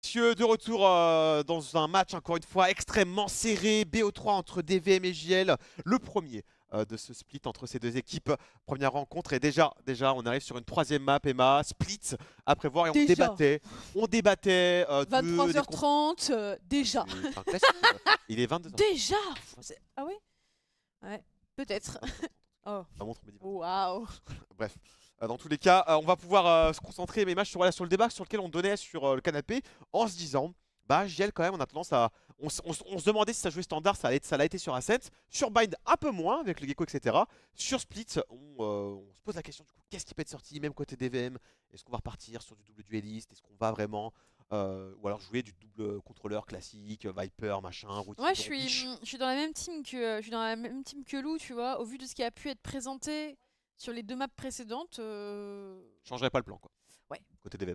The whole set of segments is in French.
Messieurs, de retour dans un match encore une fois extrêmement serré, BO3 entre DVM et JL, le premier de ce split entre ces deux équipes. Première rencontre et déjà on arrive sur une troisième map, Emma, split à prévoir et Déjà. on débattait 23h30, déjà. C'est un classique, il est 22h. Déjà. Ah oui. Ouais, peut-être. Oh. Ça montre midi. Waouh. Bref. Dans tous les cas, on va pouvoir se concentrer mes matchs sur le débat sur lequel on donnait sur le canapé en se disant bah JL quand même on a tendance à. On se demandait si ça jouait standard, ça l'a été sur Ascent. Sur Bind un peu moins avec le Gecko, etc. Sur Split, on se pose la question du coup, qu'est-ce qui peut être sorti, même côté DVM. Est-ce qu'on va repartir sur du double dueliste? Est-ce qu'on va vraiment ou alors jouer du double contrôleur classique, Viper, machin, routine. Ouais, je suis dans la même team que Lou, tu vois, au vu de ce qui a pu être présenté sur les deux maps précédentes. Changerait pas le plan quoi. Ouais. Côté DVM.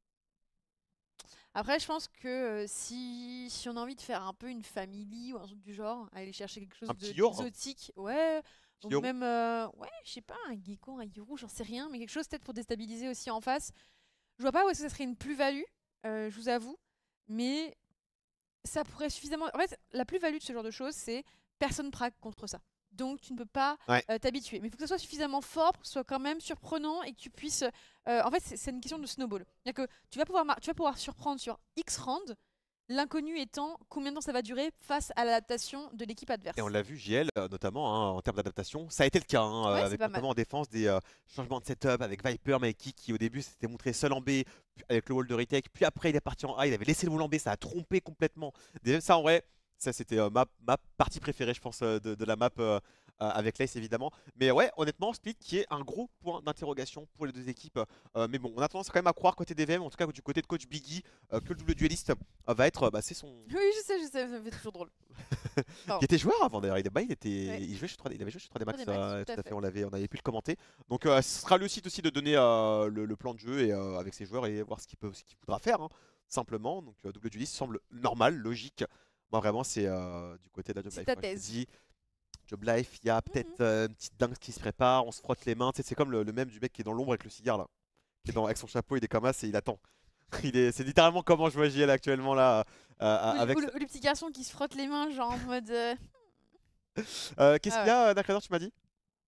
Après, je pense que si on a envie de faire un peu une family ou un truc du genre, aller chercher quelque chose d'exotique, ouais, ou même, ouais, je sais pas, un Gecko, un Yoru, j'en sais rien, mais quelque chose peut-être pour déstabiliser aussi en face. Je vois pas où est-ce que ça serait une plus-value, je vous avoue, mais ça pourrait suffisamment. En fait, la plus-value de ce genre de choses, c'est personne prague contre ça. Donc tu ne peux pas t'habituer. Mais il faut que ça soit suffisamment fort pour que ce soit quand même surprenant et que tu puisses. En fait, c'est une question de snowball. C'est-à-dire que tu vas pouvoir surprendre sur X rounds, l'inconnu étant combien de temps ça va durer face à l'adaptation de l'équipe adverse. Et on l'a vu, JL, notamment hein, en termes d'adaptation, ça a été le cas, hein, ouais, avec notamment en défense des changements de setup avec Viper, Mikey qui au début s'était montré seul en B avec le wall de retake, puis après il est parti en A, il avait laissé le wall en B, ça a trompé complètement. Ça en vrai, ça c'était ma partie préférée je pense de la map avec Lace évidemment. Mais ouais, honnêtement, Split qui est un gros point d'interrogation pour les deux équipes. Mais bon, on a tendance quand même à croire côté DVM, en tout cas du côté de coach Biggie, que le double dueliste va être, c'est son... Oui, je sais, ça me fait toujours drôle. Qui était joueur avant d'ailleurs, il jouait sur 3D, il avait joué sur 3D Max, tout à fait, on avait pu le commenter. Donc ce sera le site aussi de donner le plan de jeu et, avec ses joueurs et voir ce qu'il voudra faire, hein, simplement. Donc double dueliste semble normal, logique. Moi vraiment c'est du côté de la Job Life. Ta thèse. Job Life, il y a peut-être une petite dingue qui se prépare, on se frotte les mains. Tu sais, c'est comme le même du mec qui est dans l'ombre avec le cigare là. Qui est avec son chapeau, il est comme ça et il attend. C'est littéralement comment je vois JL actuellement là. Ou le petit garçon qui se frotte les mains, genre en mode. Qu'est-ce qu'il y a, Darkrador, tu m'as dit?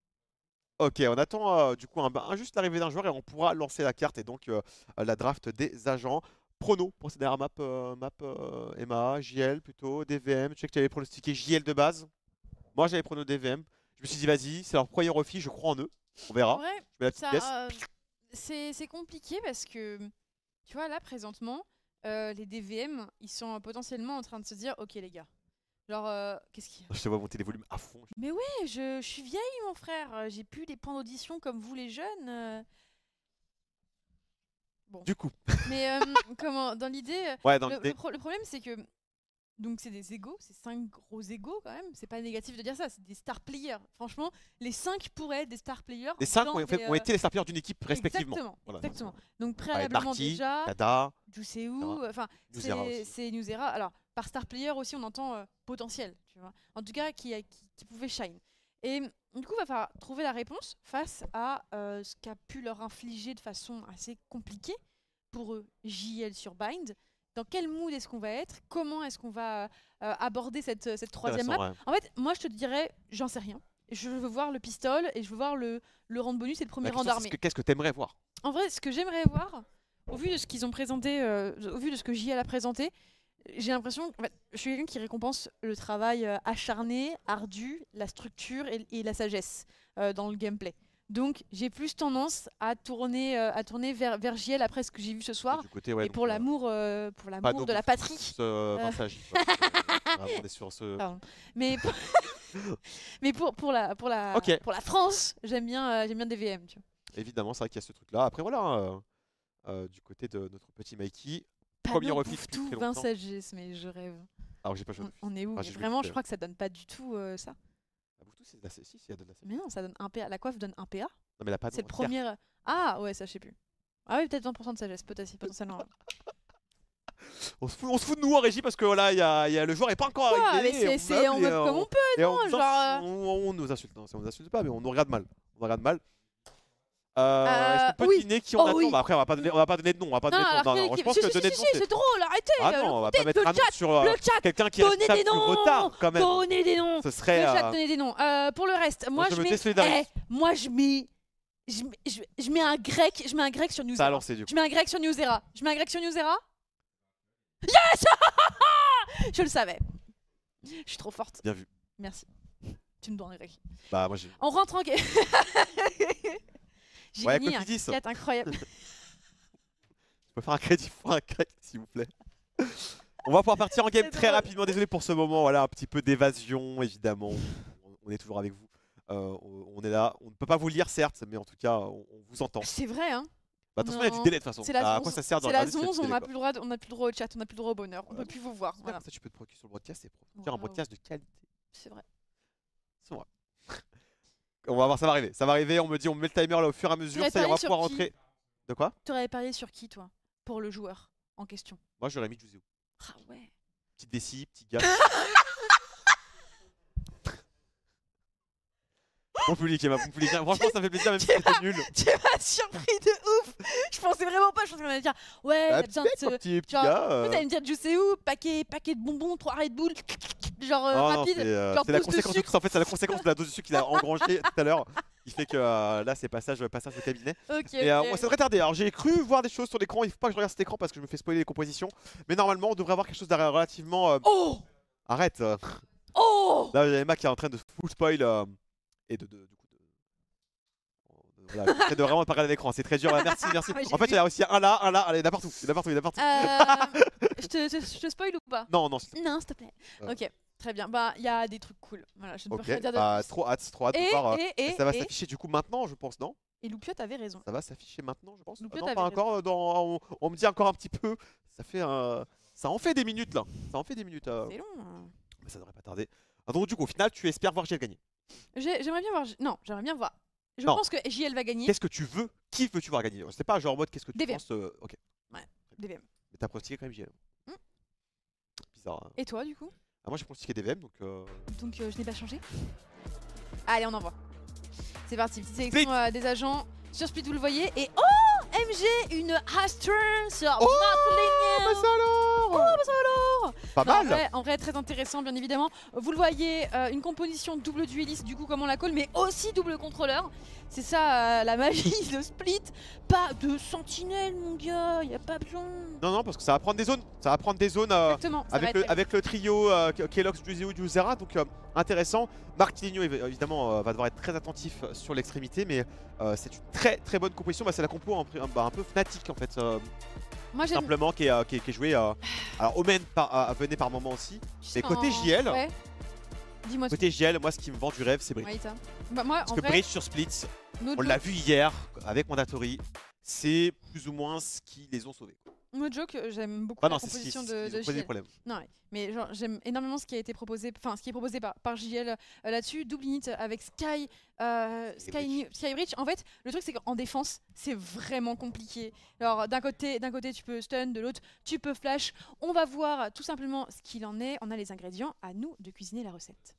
Ok, on attend du coup juste l'arrivée d'un joueur et on pourra lancer la carte et donc la draft des agents. Prono pour cette dernière map Emma, JL plutôt, DVM. Tu sais que tu avais pronostiqué JL de base. Moi j'avais prono DVM. Je me suis dit vas-y, c'est leur premier refit, je crois en eux. On verra. En vrai, je mets la petite pièce. C'est compliqué parce que, tu vois, là présentement, les DVM, ils sont potentiellement en train de se dire ok les gars. Genre, qu'est-ce qu'il y a? Je te vois monter les volumes à fond. Mais ouais, je suis vieille mon frère, j'ai plus les points d'audition comme vous les jeunes. Bon. Du coup. Mais comment, dans l'idée, le problème c'est que donc c'est des égos, c'est 5 gros égos quand même, c'est pas négatif de dire ça, c'est des star players. Franchement, les 5 pourraient être des star players. Les 5 ont été les star players d'une équipe respectivement. Exactement, voilà. exactement. Donc préalablement déjà, Kada, Juseou, enfin c'est Newzera. Alors par star player aussi on entend potentiel, tu vois. En tout cas qui pouvait shine. Et du coup il va falloir trouver la réponse face à ce qu'a pu leur infliger de façon assez compliquée pour eux JL sur Bind. Dans quel mood est-ce qu'on va être? Comment est-ce qu'on va aborder cette troisième map? Ouais. En fait, moi je te dirais, j'en sais rien. Je veux voir le pistol et je veux voir le rang de bonus et le premier rang d'armée. Qu'est-ce que t'aimerais voir? En vrai, ce que j'aimerais voir, au vu de ce qu'ils ont présenté, au vu de ce que JL a présenté, j'ai l'impression, en fait, je suis quelqu'un qui récompense le travail acharné, ardu, la structure et la sagesse dans le gameplay. Donc j'ai plus tendance à tourner vers JL après ce que j'ai vu ce soir. Côté, ouais, et pour l'amour de la patrie. On est sur ce... Mais pour la France, j'aime bien DVM. Tu vois. Évidemment, c'est vrai qu'il y a ce truc-là. Après voilà, du côté de notre petit Mikey, premier refit tout 20 sagesse, mais je rêve. Alors j'ai pas joué. On est où? Vraiment, je crois que ça donne pas du tout ça. C'est de la C6, il y a de la C6. Mais non, ça donne un PA. La coiffe donne un PA. Non, mais la c'est le premier. Ah ouais, ça je sais plus. Ah oui, peut-être 20% de sagesse, potentiellement. On se fout de nous en régie parce que voilà, le joueur est pas encore arrivé. On meurt comme on peut, non? On nous insulte, non, ça nous insulte pas, mais on nous regarde mal. Est-ce qu'on peut deviner qui on attend? Oui. Bah après, on va pas donner de nom. On va pas donner de nom. Non, je pense que donner de nom, c'est drôle, arrêtez. Ah non, on va pas mettre un nom sur quelqu'un qui est responsable du retard quand même. Donnez des noms. Ce serait. Le chat, donnez des noms. Pour le reste, moi je mets. Je mets un grec, sur Newsera. Ça a lancé du coup. Je mets un grec sur Newsera. Yes. Je le savais. Je suis trop forte. Bien vu. Merci. Tu me dois un grec. Bah moi j'ai. On rentre en game. J'ai gagné un 4 incroyable. Je peux faire un crédit pour un grec s'il vous plaît. On va pouvoir partir en game très rapidement. Désolé pour ce moment. Voilà, un petit peu d'évasion évidemment. On est toujours avec vous. On est là, on ne peut pas vous lire certes, mais en tout cas on vous entend. C'est vrai hein. Bah attention, il y a du délai de toute façon. À quoi ça sert de regarder? C'est la 11, on n'a plus le droit au chat, on n'a plus le droit au bonheur, on ne peut plus vous voir. Voilà. Ça tu peux te procurer sur le broadcast, c'est produire un broadcast de qualité. C'est vrai. C'est vrai. On va voir, ça va arriver, on me dit, on met le timer là au fur et à mesure, ça y est, on va pouvoir rentrer. De quoi? Tu aurais parié sur qui toi? Pour le joueur en question? Moi j'aurais mis Juzeo. Ah ouais. Petite déci, petit gars. Bon public, Emma, bon public. Franchement, ça me fait plaisir, même si c'était nul. Tu m'as surpris de ouf. Je pensais vraiment pas, je pensais qu'on allait dire ouais, t'as besoin de petit gars. Vous allez me dire Juzeo, paquet de bonbons, 3 Red Bull, genre rapide. C'est la conséquence de tout, en fait, c'est la conséquence de la dose de sucre qu'il a engrangé tout à l'heure. Qui fait que là, c'est passage au cabinet. Et ça devrait tarder. Alors, j'ai cru voir des choses sur l'écran. Il faut pas que je regarde cet écran parce que je me fais spoiler les compositions. Mais normalement, on devrait avoir quelque chose de relativement. Oh! Arrête! Oh! Là, il y a Emma qui est en train de full spoil. Et du coup voilà, j'essaie de vraiment pas regarder l'écran, c'est très dur. Merci. En fait, il y a aussi un là, allez, il y en a partout. Je te spoil ou pas? Non, s'il te plaît. Ok, très bien. Bah, il y a des trucs cool. Voilà, je ne peux rien dire de plus. Trop hâte de voir. Ça va s'afficher du coup maintenant, je pense, non? Et Loupio, t'avais raison. Ça va s'afficher maintenant, je pense. Non, pas encore. On me dit encore un petit peu. Ça en fait des minutes là. C'est long. Mais ça devrait pas tarder. Donc du coup, au final, tu espères voir JL gagner? J'aimerais bien voir. Non, j'aimerais bien voir. Je pense que JL va gagner. Qu'est-ce que tu veux? Qui veux-tu voir gagner? C'est pas genre en mode qu'est-ce que tu penses. Ok. Ouais, DVM. Mais t'as pronostiqué quand même JL. Bizarre. Hein. Et toi du coup? Moi j'ai pronostiqué DVM donc. Donc je n'ai pas changé. Allez, on envoie. C'est parti, petite sélection des agents sur Split, vous le voyez. Et MG, une Astra sur Martelinia. Pas mal. En vrai, très intéressant, bien évidemment. Vous le voyez, une composition double dueliste, du coup, comme on la colle, mais aussi double contrôleur. C'est ça la magie de Split. Pas de sentinelle, mon gars, y a pas besoin. Non, parce que ça va prendre des zones. Exactement, avec le trio Kelox, Juzeo, Juzera. Donc intéressant. Martelinia, évidemment, va devoir être très attentif sur l'extrémité, mais c'est une très très bonne composition. C'est la compo un peu Fnatic en fait. Moi, simplement qui est joué. Alors Omen venait par moment aussi. Mais côté JL, côté JL, moi ce qui me vend du rêve c'est Bridge. Parce que Bridge sur Split, on l'a vu hier avec Mandatory, c'est plus ou moins ce qui les ont sauvés. No joke, j'aime beaucoup la composition de JL. Non, mais j'aime énormément ce qui a été proposé, ce qui est proposé par JL là-dessus. Double init avec Sky Bridge. En fait, le truc c'est qu'en défense, c'est vraiment compliqué. Alors d'un côté tu peux stun, de l'autre tu peux flash. On va voir tout simplement ce qu'il en est. On a les ingrédients, à nous de cuisiner la recette.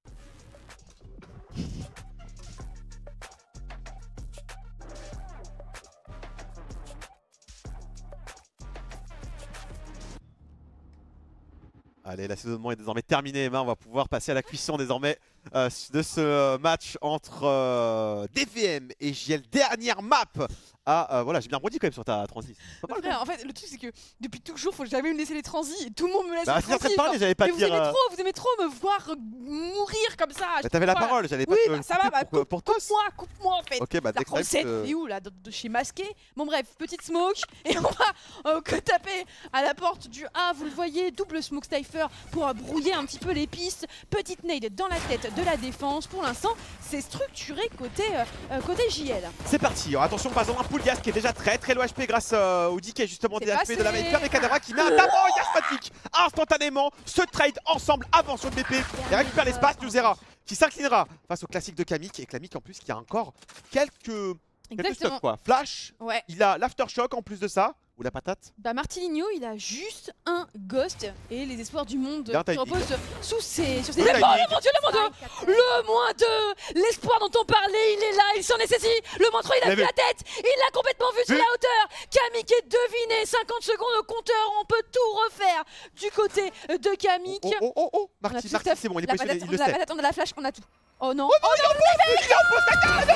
Allez, l'assaisonnement est désormais terminé, Emma. On va pouvoir passer à la cuisson désormais de ce match entre DVM et JL. Dernière map. Voilà, j'ai bien rebondi quand même sur ta transi. En fait, le truc c'est que depuis toujours, faut jamais me laisser les transis et tout le monde me laisse les transis. J'allais pas mais dire. Vous aimez trop me voir mourir comme ça. T'avais la parole, j'allais pas te ça va, coupe-moi en fait. Ok, bah la recette, est où là de chez Masqué? Bon bref, petite smoke et on va taper à la porte du A, vous le voyez, double smoke Cypher pour brouiller un petit peu les pistes. Petite nade dans la tête de la défense. Pour l'instant, c'est structuré côté JL. C'est parti, attention, pas en un Poulgas qui est déjà très low HP grâce au DK justement des HP de la Viper et Kadewra qui met un tabou Yasmatic instantanément. Se trade ensemble avant sur le BP et récupère l'espace. Juzera qui s'inclinera face au classique de Kamik et Kamik en plus qui a encore quelques stuff quoi. Flash, il a l'aftershock en plus de ça. Ou la patate? Bah Martiligno, il a juste un ghost et les espoirs du monde reposent sur ses épaules. Oh le moins 2, le moins 2, l'espoir dont on parlait, il est là, il s'en est saisi. Le moins 3, il a vu la tête, il l'a complètement vu sur la hauteur. Kamik est deviné, 50 secondes au compteur, on peut tout refaire du côté de Kamik. Oh, Marty, c'est bon, il est positionné, il le sait. On a la flash, on a tout. Oh non, il est en pause,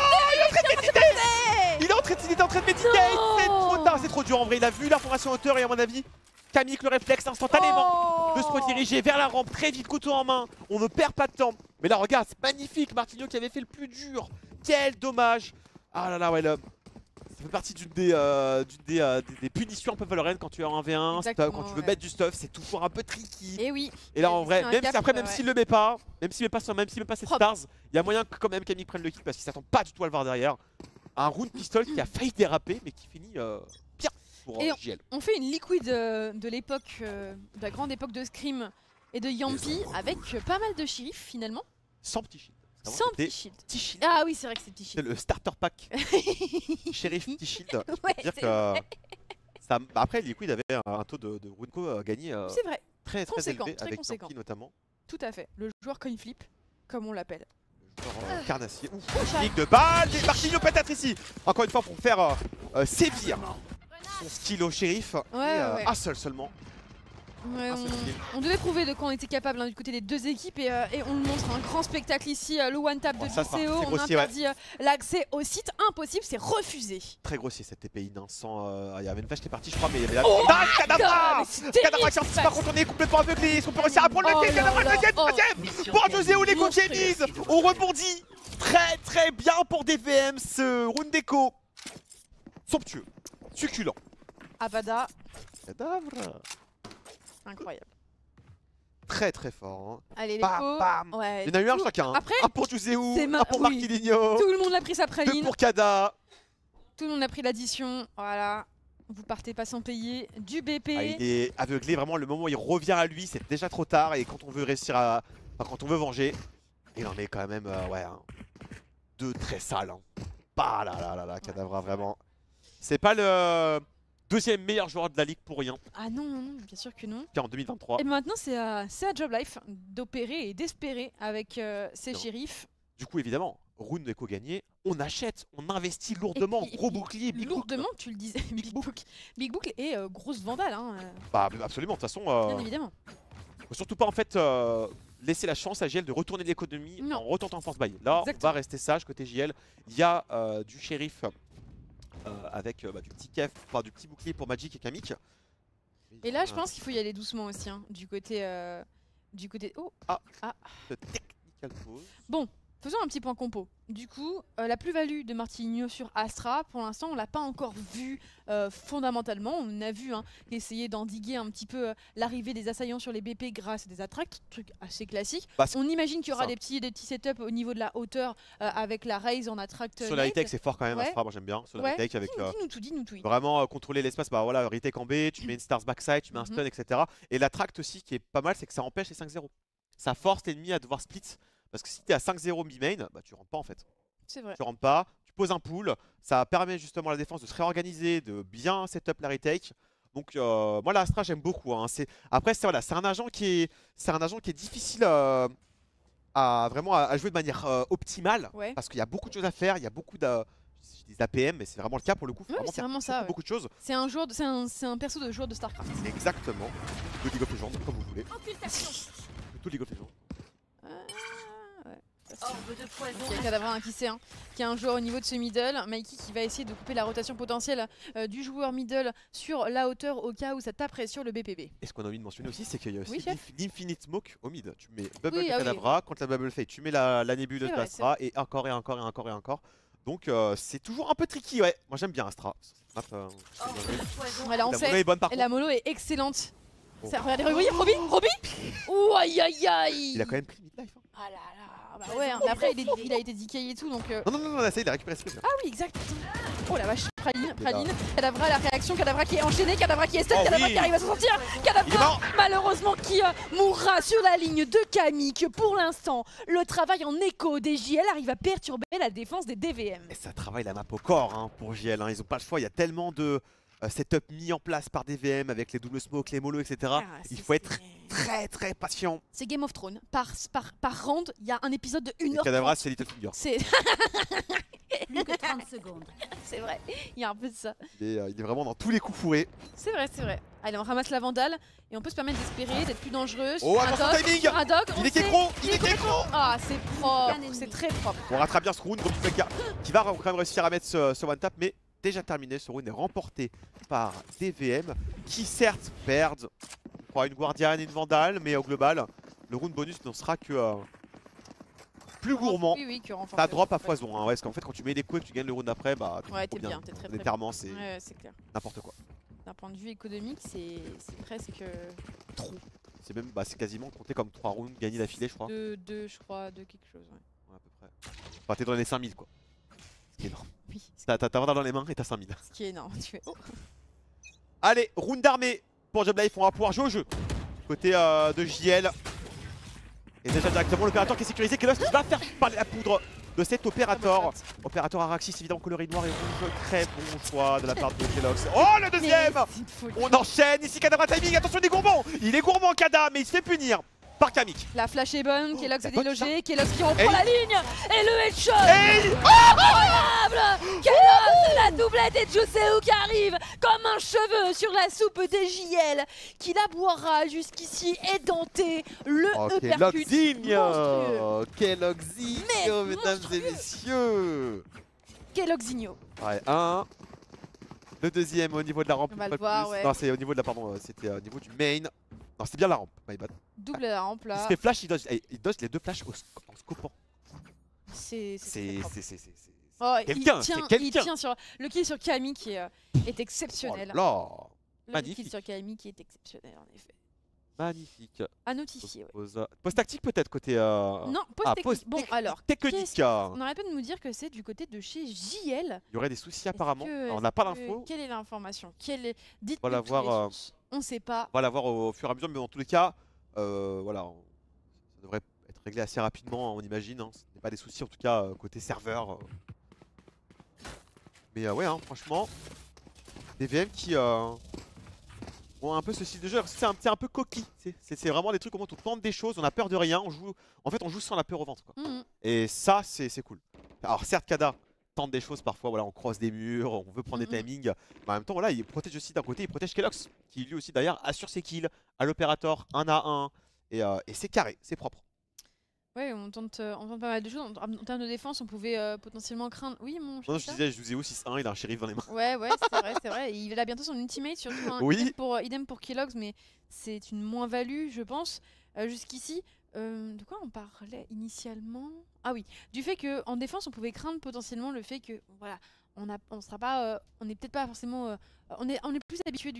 il est en train de méditer, c'est trop tard, c'est trop dur en vrai, il a vu l'information hauteur et à mon avis, Kamik le réflexe instantanément de se rediriger vers la rampe très vite, couteau en main, on ne perd pas de temps. Mais là regarde, c'est magnifique, Martiligno qui avait fait le plus dur, quel dommage. Ah là là, ouais, ça fait partie d'une des punitions un peu Valorant quand tu es en 1v1, quand tu veux mettre du stuff, c'est toujours un peu tricky. Et oui. Et là en vrai, même s'il le met pas, même s'il met pas cette stars, il y a moyen que quand même Kamik prenne le kill parce qu'il s'attend pas du tout à le voir derrière. Un round pistol qui a failli déraper mais qui finit bien pour JL. On fait une liquide de l'époque, de la grande époque de Scream et de Yampi avec pas mal de shérifs finalement. Sans petit shield. Sans petit shield. Ah oui, c'est vrai que c'est petit shield. C'est le starter pack. Shérif petit shield. Ouais, dire que ça, après Liquid avait un taux de Runco gagné très élevé avec Yampi notamment. Tout à fait. Le joueur coin flip, comme on l'appelle. Carnassier. Ligue de balle. Martiligno peut-être ici. Encore une fois pour faire sévir son skill au shérif. Un seul seulement. Ouais, on devait prouver de quoi on était capable du côté des deux équipes et on nous montre un grand spectacle ici, le one tap de DCO, on interdit l'accès au site, impossible, c'est refusé. Très grossier cette TPI, sans il y avait une vache qui est partie je crois mais il y avait Kadavra qui anticipe par contre on est complètement aveuglé, est-ce qu'on peut réussir à prendre le deuxième, Kadavra le deuxième, pour DCO les coachs disent, on rebondit très bien pour DVM ce round d'écho, somptueux, succulent. Abada. Kadavra. Incroyable. Très fort. Hein. Allez, les co. Il y en a eu un chacun. Après, un pour Joseu, un pour Martiligno. Tout le monde a pris sa praline. Deux pour Kada. Tout le monde a pris l'addition. Voilà. Vous partez pas sans payer du BP. Il est aveuglé. Vraiment, le moment où il revient à lui, c'est déjà trop tard. Et quand on veut réussir à. Enfin, quand on veut venger, il en met quand même deux très sales. Hein. Bah là, Kadavra, vraiment. C'est pas le deuxième meilleur joueur de la ligue pour rien. Ah non, bien sûr que non. En 2023. Et maintenant, c'est à Job Life d'opérer et d'espérer avec ses shérifs. Du coup, évidemment, round d'écho gagné, on achète, on investit lourdement, gros bouclier, big lourdement, tu le disais, big boucle et grosse vandale. Hein. Bah absolument, de toute façon. Bien évidemment. Faut surtout pas en fait laisser la chance à JL de retourner l'économie en retentant force buy. Là, on va rester sage côté JL. Il y a du shérif. Avec du petit kef, du petit bouclier pour Magic et Kamik. Et là, je pense qu'il faut y aller doucement aussi, du côté. Oh. Technical pause. Bon, faisons un petit point compo. Du coup, la plus-value de Martiligno sur Astra, pour l'instant, on l'a pas encore vu fondamentalement. On a vu essayer d'endiguer un petit peu l'arrivée des assaillants sur les BP grâce à des attracts, truc assez classique. On imagine qu'il y aura des petits setups au niveau de la hauteur avec la raise en attract. Sur la retake, c'est fort quand même, Astra, moi j'aime bien. Sur la retake, avec dis-nous tout. Vraiment contrôler l'espace, voilà, retake en B, tu mets une stars backside, tu mets un stun, etc. Et l'attract aussi qui est pas mal, c'est que ça empêche les 5-0. Ça force l'ennemi à devoir split. Parce que si t'es à 5-0 mi-main, tu rentres pas en fait. C'est vrai. Tu rentres pas, tu poses un pool, ça permet justement à la défense de se réorganiser, de bien setup la retake. Donc moi l'Astra j'aime beaucoup. Hein. Après c'est un agent qui est difficile à jouer de manière optimale. Parce qu'il y a beaucoup de choses à faire, il y a beaucoup des APM, mais c'est vraiment le cas pour le coup. C'est vraiment ça. Beaucoup de choses. C'est un perso de joueur de StarCraft. Exactement. De League of Legends, comme vous voulez. Plutôt League of Legends. Il y a Kadavra qui est un joueur au niveau de ce middle. Mikey qui va essayer de couper la rotation potentielle du joueur middle sur la hauteur au cas où ça taperait sur le BPB. Et ce qu'on a envie de mentionner aussi, c'est qu'il y a aussi l'Infinite Smoke au mid. Tu mets Bubble de Kadavra, quand la Bubble fait, tu mets la nébuleuse d'Astra et encore. Donc c'est toujours un peu tricky, ouais. Moi j'aime bien Astra. La mollo est excellente. Regardez, Robbie ouh, aïe. Il a quand même pris mid-life. Ah là là. Bah ouais, mais après il a été decay et tout donc. Non, ça il a récupéré ce truc. Ah oui, exact. Oh la vache, Praline. Kadavra, la réaction, Kadavra qui est enchaîné, Kadavra qui est stun, Kadavra qui arrive à s'en sortir. Kadavra malheureusement qui mourra sur la ligne de Kamik. Pour l'instant, le travail en écho des JL arrive à perturber la défense des DVM. Et ça travaille la map au corps pour JL. Ils ont pas le choix, il y a tellement de setup mis en place par DVM avec les doubles smokes, les molos, etc. Il faut être très patient. C'est Game of Thrones. Par round, il y a un épisode de 1h30. Kadavra, c'est Littlefinger. C'est Plus que 30 secondes. C'est vrai, il y a un peu de ça. Il est vraiment dans tous les coups fourrés. C'est vrai, c'est vrai. Allez, on ramasse la vandale et on peut se permettre d'espérer d'être plus dangereux. Oh, attention timing. Il est écro. Il est écro. Ah, c'est propre, c'est très propre. On rattrape bien ce round, qui va quand même réussir à mettre ce one tap, mais déjà terminé. Ce round est remporté par DVM, qui certes perdent une Guardian et une Vandale, mais au global, le round bonus n'en sera que plus gourmand. Oui, ça drop à foison, hein, ouais, parce qu'en fait quand tu mets des coups et que tu gagnes le round après, bah t'es bien, t'es très clairement c'est clair. N'importe quoi. D'un point de vue économique, c'est presque trop. C'est même, c'est quasiment compté comme 3 rounds gagnés d'affilée, je crois. Deux, je crois, de quelque chose, ouais. À peu près. Enfin, t'es dans les 5000 quoi. Ce qui est énorme. Oui. T'as Vandal dans les mains et t'as 5000. Ce qui est énorme, tu fais oh. Allez, round d'armée pour Job Life, on va pouvoir jouer au jeu. Côté de JL. Et déjà directement l'opérateur qui est sécurisé, Kelox qui va faire parler la poudre de cet opérateur. Opérateur Araxis évidemment coloré noir et rouge. Très bon choix de la part de Kelox. Oh le deuxième. On enchaîne ici, Kadavra timing, attention il est gourmand. Il est gourmand Kada, mais il se fait punir par Kamik. La flash est bonne, Kelox est délogé, Kelox qui reprend la ligne. Et le headshot. Incroyable. Kelox, la doublette et Joseu qui arrive comme un cheveu sur la soupe des JL, qui la boira jusqu'ici édenté. Le uppercut monstrueux. Keloxinho, mesdames et messieurs. Keloxinho. Ouais, un. Le deuxième au niveau de la rampe. On va le voir, ouais. Non, c'est au niveau de la, pardon, c'était au niveau du main. Non, c'était bien la rampe, my bad. Double la rampe là. Il se fait flash, il dodge les deux flashs en scopant. C'est oh, quelqu'un, c'est quelqu'un. Il tient sur le kill sur Kami qui est exceptionnel. Oh là, magnifique. Le kill sur Kami qui est exceptionnel en effet. Magnifique. À notifier, ouais. Post tactique peut-être côté. Non, post-technique. Bon, alors. Technique. On aurait pu nous dire que c'est du côté de chez JL. Il y aurait des soucis apparemment. On n'a pas l'info. Quelle est l'information? Dites-nous. On va la voir. On sait pas. On va la voir au fur et à mesure, mais dans tous les cas, voilà, ça devrait être réglé assez rapidement, on imagine. Hein. Ce n'est pas des soucis en tout cas côté serveur. Mais ouais, hein, franchement, des VM qui ont un peu ce style de jeu. C'est un peu coquille. C'est vraiment des trucs où on tente des choses, on a peur de rien. En fait, on joue sans la peur au ventre. Quoi. Et ça, c'est cool. Alors certes, Kada tente des choses parfois, voilà, on croise des murs, on veut prendre des timings. Mais en même temps, voilà, il protège aussi d'un côté, il protège Kelox, qui lui aussi d'ailleurs assure ses kills à l'opérateur 1 à 1. Et c'est carré, c'est propre. Ouais, on tente pas mal de choses. En termes de défense, on pouvait potentiellement craindre. Oui, mon non, je disais, je vous ai aussi 6-1, il a un shérif dans les mains. Ouais, c'est vrai. Il a bientôt son ultimate, surtout. Hein, oui. Idem pour Kelox, mais c'est une moins-value, je pense, jusqu'ici. De quoi on parlait initialement? Ah oui, du fait qu'en défense, on pouvait craindre potentiellement le fait que, voilà, on sera pas, on n'est peut-être pas forcément, on est plus habitué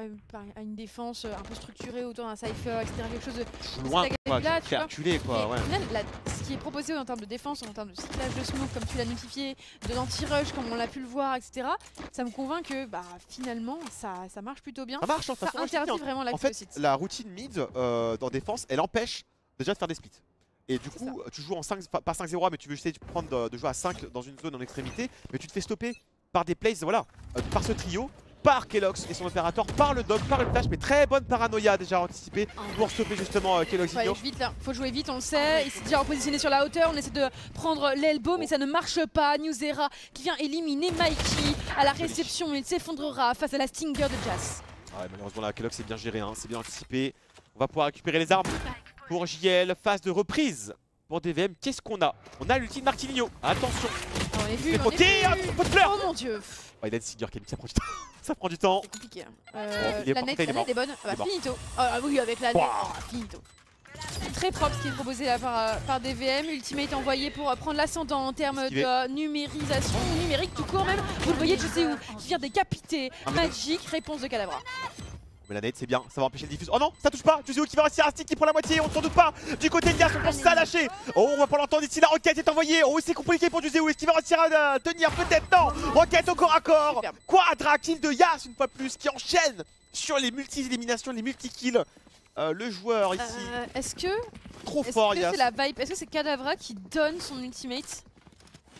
à une défense un peu structurée autour d'un cypher, etc. Quelque chose de loin, quoi, là, calculé, quoi. Ouais. Ce qui est proposé en termes de défense, en termes de cyclage de smoke, comme tu l'as notifié, de l'anti-rush, comme on l'a pu le voir, etc. Ça me convainc que, finalement, ça marche plutôt bien. Ça marche, ça interdit vraiment la en fait, la routine mid dans défense, elle empêche déjà de faire des splits. Et du coup, tu joues en 5, pas 5-0, mais tu veux essayer de prendre de jouer à 5 dans une zone en extrémité, mais tu te fais stopper par des plays, voilà, par ce trio, par Kelox et son opérateur, par le dog, par le flash, mais très bonne paranoïa déjà anticipée pour stopper justement Keloxinho. Faut jouer vite, on le sait, il s'est déjà repositionné sur la hauteur, on essaie de prendre l'elbow, mais ça ne marche pas. Newzera qui vient éliminer Mikey à la réception, il s'effondrera face à la Stinger de Jazz. Ouais, malheureusement la Kelox est bien géré, hein, c'est bien anticipé. On va pouvoir récupérer les armes. Pour JL, phase de reprise pour DVM, qu'est-ce qu'on a? On a l'ultime Martilinho, attention. On est vu, un pot de fleurs. Oh mon dieu. Oh, il a une Stinger, ça prend du temps. Ça prend du temps. C'est compliqué. La net est bonne. Finito. Ah oui, avec la net. Finito. Très propre ce qui est proposé là par DVM. Ultimate envoyé pour prendre l'ascendant en termes de numérisation, numérique tout court même. Vous le voyez, je sais où, qui vient décapiter. Magique, réponse de Kadavra. Mais la net c'est bien, ça va empêcher le diffuse. Oh non, ça touche pas. Joseu qui va réussir à stick qui prend la moitié, on ne s'en doute pas. Du côté de Dias, on pense ça à lâcher. Oh, on va pas l'entendre ici, la roquette est envoyée. Oh, c'est compliqué pour Joseu. Est-ce qu'il va réussir à tenir? Peut-être non. Roquette au corps à corps. Quadra kill de Yas une fois plus qui enchaîne sur les multi-éliminations, les multi-kills. Le joueur ici. Est-ce que trop fort Yas. C'est la vibe? Est-ce que c'est Kadavra qui donne son ultimate?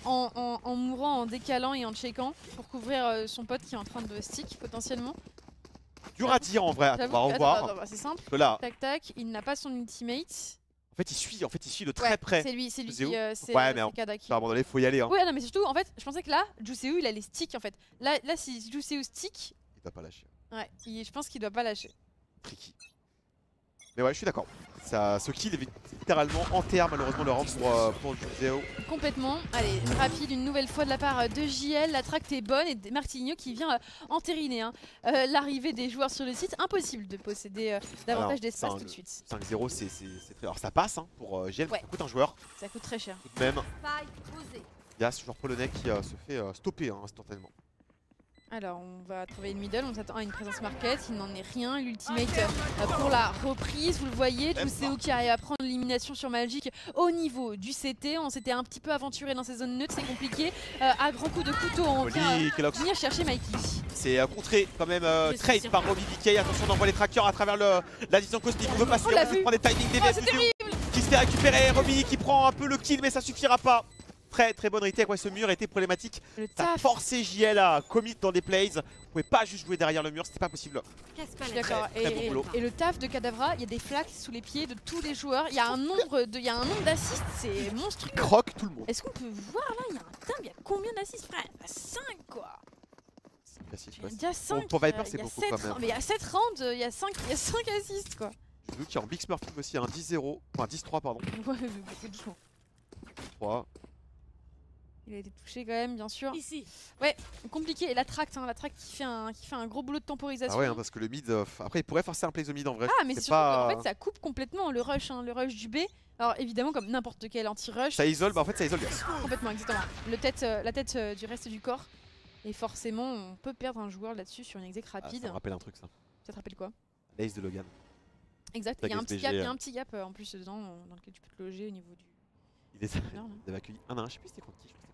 en mourant, en décalant et en checkant pour couvrir son pote qui est en train de stick potentiellement. Dur à dire en vrai, on va revoir. C'est simple. Là... Tac tac, il n'a pas son ultimate. En fait, il suit de très près. C'est lui, c'est ouais, mais Kada qui... à un moment donné, faut y aller. Hein. Ouais, non, mais surtout, en fait, je pensais que là, Juiceo, il allait stick en fait. Là si Juiceo stick. Il doit pas lâcher. Ouais, je pense qu'il doit pas lâcher. Tricky. Mais ouais, je suis d'accord. Ce kill est littéralement enterre malheureusement le round pour Juiceo. Complètement. Allez, rapide une nouvelle fois de la part de JL. La tract est bonne et Martinho qui vient entériner l'arrivée des joueurs sur le site. Impossible de posséder davantage d'espace tout de suite. 5-0, c'est très... Alors ça passe hein, pour JL, ça coûte un joueur. Ça coûte très cher. Tout de même, il y a ce joueur polonais qui se fait stopper instantanément. Alors on va trouver une middle, on s'attend à une présence market, il n'en est rien, l'ultimate pour la reprise, vous le voyez, Juiceo qui arrive à prendre l'élimination sur Magic au niveau du CT, on s'était un petit peu aventuré dans ces zones neutres, c'est compliqué, à grands coups de couteau on vient venir chercher Mikey. C'est contré quand même trade par Robbie BK, attention on envoie les trackers à travers la vision cosmique, on veut passer, on veut prendre des timings des qui se fait récupérer, Robbie qui prend un peu le kill mais ça suffira pas. Très bonne retake, ouais, ce mur était problématique. Ça a forcé JL à commit dans des plays. Vous pouvez pas juste jouer derrière le mur, c'était pas possible. Je suis d'accord. Et le taf de Kadavra, il y a des flaques sous les pieds de tous les joueurs. Il y a un nombre d'assists, c'est monstrueux. Il croque tout le monde. Est-ce qu'on peut voir là, il y a un dingue, il y a combien d'assists, frère? Il y en a 5 quoi. Il y a 5. Pour Viper, c'est beaucoup quand même. Mais il y a 7 rounds, il y a 5 assists quoi. Je veux qu'il y a en Big Smurfing aussi, un 10-0, enfin 10-3 pardon. Ouais, doucement. 3. Il a été touché quand même, bien sûr. Ici. Ouais, compliqué. Et la tract qui fait un gros boulot de temporisation. Ah ouais, hein, parce que le mid, après il pourrait forcer un play the mid en vrai. Ah mais surtout en fait ça coupe complètement le rush du B. Alors évidemment comme n'importe quel anti-rush. Ça isole, bah en fait ça isole bien. Complètement, exactement. La tête du reste du corps. Et forcément on peut perdre un joueur là-dessus sur une exec rapide. Ça me rappelle un truc ça. Ça te rappelle quoi? L'ace de Logan. Exact, il y a un petit gap en plus dedans dans lequel tu peux te loger au niveau du... Il est accueilli 1-1, je sais plus c'était contre qui, je pense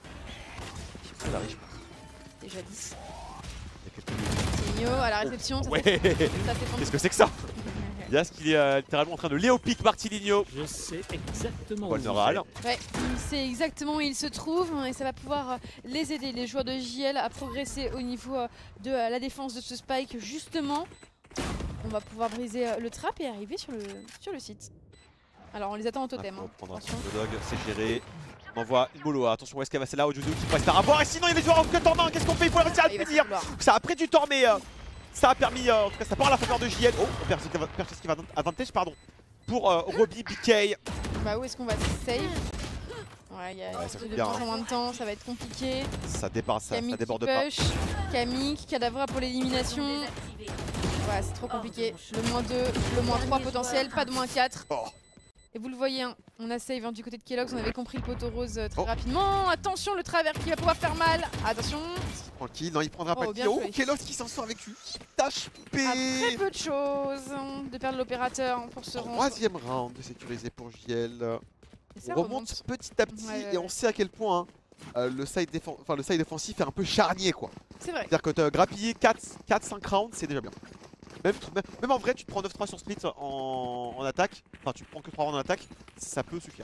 que c'était contre Déjà 10. Il y a quelques minutes. Signo à la réception, ouais. Qu'est-ce que c'est que ça? Yas qui est littéralement en train de léopic Martiligno. Je sais exactement où ouais, il sait exactement où il se trouve et ça va pouvoir les aider, les joueurs de JL, à progresser au niveau de la défense de ce spike. Justement, on va pouvoir briser le trap et arriver sur le site. Alors on les attend au totem. On va prendre un le dog, c'est géré. On envoie une bolo. Attention où est-ce qu'elle va, c'est là où Juiceo qui pourrait se faire avoir. Et sinon il y a des joueurs en cut en main. Qu'est-ce qu'on fait? Il faut réussir à le punir. Ça a pris du temps mais ça a permis, en tout cas ça part à la faveur de JL. Oh, on perd ce qui va advantage pardon. Pour Robbie BK. Bah où est-ce qu'on va save? Ouais, il y a de moins de temps, ça va être compliqué. Ça déborde pas. Camille, Kadavra pour l'élimination. Ouais, c'est trop compliqué. Le moins 2, le moins 3 potentiel, pas de moins 4. Oh. Et vous le voyez, hein, on a save du côté de Kelox, on avait compris le poteau rose très rapidement. Attention, le travers qui va pouvoir faire mal. Attention. Tranquille, non, il prendra pas le tir. Oh, Kelox qui s'en sort avec lui. HP. Très peu de choses de perdre l'opérateur pour ce round. Troisième round de sécurisé pour JL. On remonte petit à petit et on sait à quel point le side défensif est un peu charnier quoi. C'est vrai. C'est-à-dire que tu grappiller 4-5 rounds, c'est déjà bien. Même en vrai, tu te prends 9-3 sur split en attaque, enfin tu prends que 3 rounds en attaque, ça peut suffire.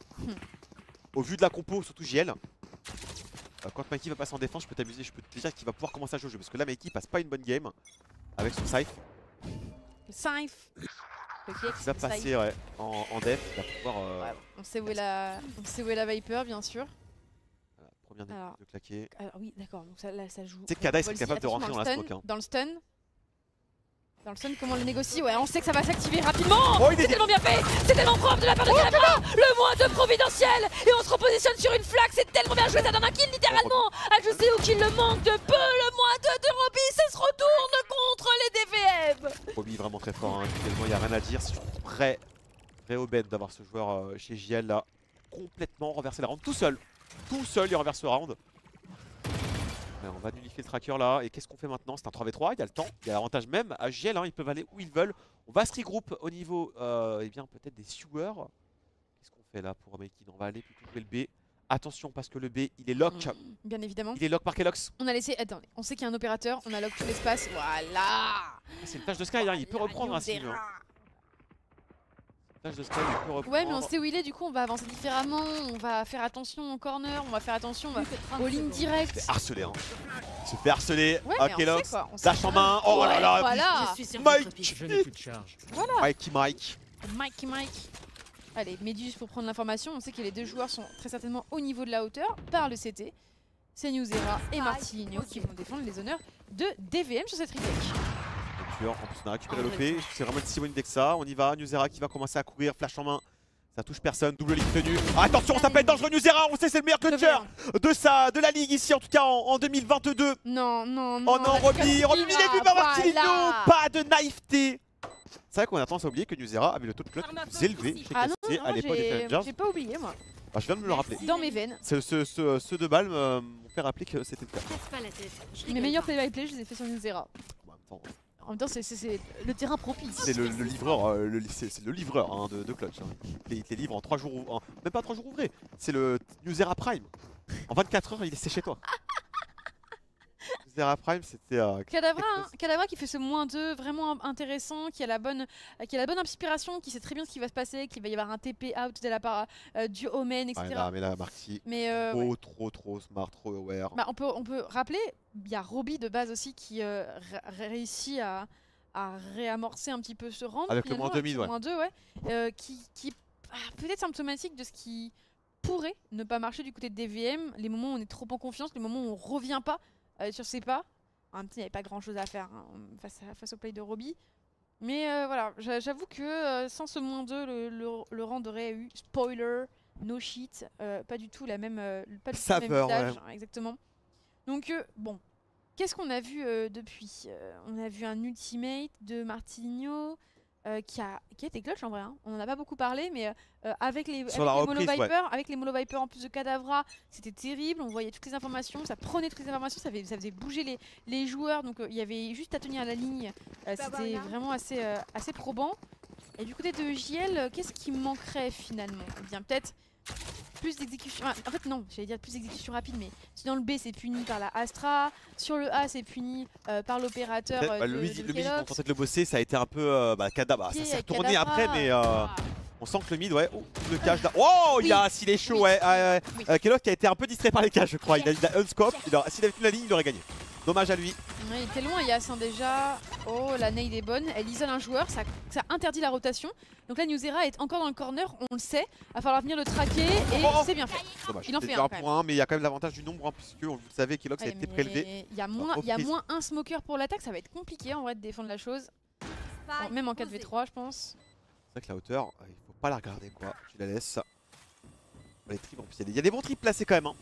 Au vu de la compo, surtout JL, quand Mikey va passer en défense, je peux te dire qu'il va pouvoir commencer à jouer au jeu. Parce que là, Mikey passe pas une bonne game avec son Scythe. Le Scythe. Il va passer en def, il va pouvoir... Ouais, on sait où est la Viper, bien sûr. Voilà, première de claquer. Alors oui, d'accord, donc là ça joue. Tu sais que Kada serait capable de rentrer dans la smoke. Dans le stun. Dans le stun, comment on le négocie? Ouais, on sait que ça va s'activer rapidement. C'est tellement bien fait, c'est tellement propre de la part de Kadavra. Le moins 2 providentiel. Et on se repositionne sur une flaque, c'est tellement bien joué, ça donne un kill littéralement. À Juiceo qui le manque de peu. Le moins 2 de Robbie, ça se retourne contre les DVM. Robbie vraiment très fort, hein. Tellement il n'y a rien à dire. C'est très aubaine d'avoir ce joueur chez JL là. Complètement renverser la round tout seul. Tout seul, il renverse le round. On va nullifier le tracker là, et qu'est-ce qu'on fait maintenant? C'est un 3v3, il y a le temps, il y a l'avantage même à JL, hein, ils peuvent aller où ils veulent. On va se regroupe au niveau, eh bien peut-être des sewers. Qu'est-ce qu'on fait là pour Mikey? On va aller plutôt jouer le B. Attention parce que le B, il est lock. Bien évidemment. Il est lock par Kelox. On a laissé, attendez, on sait qu'il y a un opérateur, on a lock tout l'espace, voilà. C'est une tâche de Sky, hein, il peut reprendre un signe. Flash de Sky, il peut reprendre. Ouais, mais on sait où il est, du coup on va avancer différemment, on va faire attention au corner, on va faire attention aux lignes directes. Il se fait harceler, hein. Il se fait harceler. Ouais, ok, Lox. Dash en main. Oh là là. voilà. Je suis sur Mike. votre pied. Je n'ai plus de charge. Voilà. Mike. Mike. Allez, Méduse pour prendre l'information, on sait que les deux joueurs sont très certainement au niveau de la hauteur par le CT. C'est Newzera et Martiligno qui vont défendre les honneurs de DVM sur cette retake. En plus, on a récupéré l'OP. C'est vraiment une si bonne idée que ça. On y va. Newzera qui va commencer à courir. Flash en main. Ça touche personne. Double ligne tenue. Ah, attention, ça peut être dangereux. Newzera, on sait, c'est le meilleur clutcher de la ligue ici, en tout cas en 2022. Non. Oh non, Robbie, il est vu par Martiligno. Pas de naïveté. C'est vrai qu'on a tendance à oublier que Newzera avait le taux de clutch le plus élevé chez KCC à l'époque des Challengers. J'ai pas oublié moi. Je viens de me le rappeler. Dans mes veines. Ceux de balles m'ont fait rappeler que c'était le cas. Mes meilleurs play-by-play, je les ai fait sur Newzera. En même temps, c'est le terrain propice. C'est le livreur, c'est le livreur hein, de clutch. Hein. Il te les livre en 3 jours, même pas 3 jours ouvrés. C'est le Newzera Prime. En 24 heures, il est chez toi. Newzera Prime, c'était. Kadavra qui fait ce -2 vraiment intéressant, qui a la bonne inspiration, qui sait très bien ce qui va se passer, qu'il va y avoir un TP out de la part du Omen, etc. Mais là, Marty, trop smart, trop aware. Bah, on peut rappeler, il y a Robbie de base aussi qui réussit à réamorcer un petit peu ce round. Avec le -2, ouais. Qui peut-être symptomatique de ce qui pourrait ne pas marcher du côté de DVM, les moments où on est trop en confiance, les moments où on revient pas sur ses pas. En même temps, il n'y avait pas grand chose à faire hein, face au play de Robbie. Mais voilà, j'avoue que sans ce -2, le round aurait eu spoiler, no shit, pas du tout la même, pas du tout le même visage, ouais. Exactement. Donc bon, qu'est-ce qu'on a vu depuis on a vu un ultimate de Martiligno qui a été clutch en vrai. Hein. On en a pas beaucoup parlé, mais avec les Molo Viper en plus de Kadavra, c'était terrible. On voyait toutes les informations, ça prenait toutes les informations, ça faisait bouger les joueurs. Donc il y avait juste à tenir la ligne. C'était vraiment assez probant. Et du côté de JL, qu'est-ce qui manquerait finalement? Eh bien peut-être plus d'exécution. En fait non, j'allais dire plus d'exécution rapide, mais si dans le B c'est puni par la Astra, sur le A c'est puni par l'opérateur. Le mid dont on tentait de le bosser, ça a été un peu Kadavra. Ça s'est retourné après, mais on sent que le mid, ouais, le cache là. Oh, s'il est chaud, ouais. Kelox qui a été un peu distrait par les caches, je crois. Il a unscope. S'il avait tenu la ligne, il aurait gagné. Dommage à lui. Ouais, il était loin Yas déjà. Oh, la nade est bonne. Elle isole un joueur, ça interdit la rotation. Donc là, Newzera est encore dans le corner, on le sait. Il va falloir venir le traquer et c'est bien fait. Dommage. Il en fait un point, mais il y a quand même l'avantage du nombre, hein, puisque vous le savez, Kelox a été prélevé. Il y a moins un smoker pour l'attaque, ça va être compliqué en vrai de défendre la chose. Bon, même en 4v3, je pense. C'est vrai que la hauteur, il faut pas la regarder quoi. Tu la laisses. Les triples, en plus, il y a des bons triples placés quand même. Hein.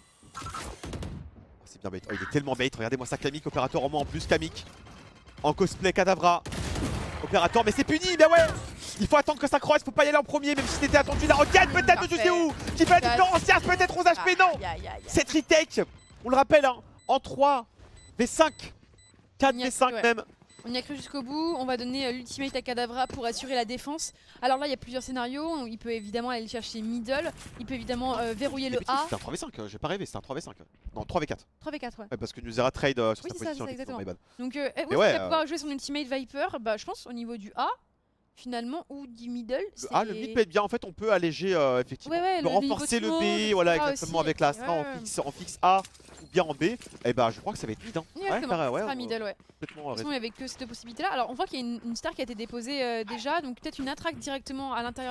C'est bien bait. Oh, il est tellement bait. Regardez-moi ça, Kamik, opérateur en moins en plus. Kamik en cosplay Kadavra. Opérateur, mais c'est puni, ben ouais. Il faut attendre que ça croise, faut pas y aller en premier, même si t'étais attendu. La roquette peut-être de je sais où qui fait la différence. Peut-être 11 HP, non. Cette retake, on le rappelle, hein, en 3 V5, 4 V5 même. On y a cru jusqu'au bout, on va donner l'ultimate à Kadavra pour assurer la défense. Alors là, il y a plusieurs scénarios, il peut évidemment aller chercher middle, il peut évidemment verrouiller le A. C'est un 3v5, j'ai pas rêvé, c'est un 3v5. Non, 3v4. 3v4, ouais. Parce que Newzera trade sur sa position. Ça, exactement. Donc, ouais, il va pouvoir jouer son ultimate Viper, je pense, au niveau du A. Finalement, ou du middle. Le mid peut être bien, en fait on peut alléger effectivement, renforcer le B, voilà exactement avec la Astra en fixe A ou bien en B, et bah je crois que ça va être mid. Hein. Ouais, middle, ouais. Complètement. Il n'y avait que ces deux possibilités là. Alors on voit qu'il y a une star qui a été déposée déjà, donc peut-être une attraque directement à l'intérieur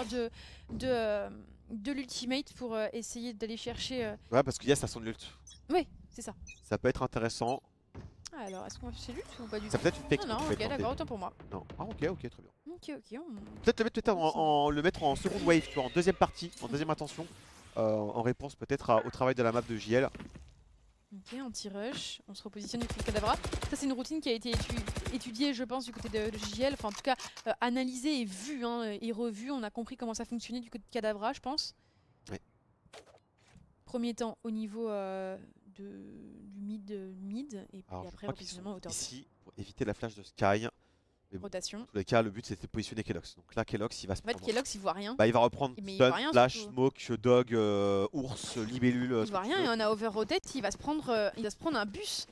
de l'ultimate pour essayer d'aller chercher. Ouais, parce qu'il y a ça son ult. Oui, c'est ça. Ça peut être intéressant. Alors, est-ce qu'on va chercher l'ult ou pas du tout? Ça peut être une fake. Non, ok, d'accord, autant pour moi. Non. Ah, ok, très bien. Ok. Peut-être le mettre en seconde wave, tu vois, en deuxième partie, en deuxième intention, en réponse peut-être au travail de la map de JL. Ok, anti-rush, on se repositionne du côté de Kadavra. Ça, c'est une routine qui a été étudiée, je pense, du côté de JL. Enfin, en tout cas, analysée et vue et revue. On a compris comment ça fonctionnait du côté de Kadavra, je pense. Oui. Premier temps au niveau du mid, et puis après, repositionnement à hauteur. Ici, pour éviter la flash de Sky. Mais bon, rotation. dans tous les cas, le but c'était de positionner Kelox. Donc là, Kelox il va se prendre. En fait, Kelox il voit rien. Il va reprendre stun, flash, smoke, dog, ours, libellule. Il voit rien et on a over rotate, il va se prendre un bus.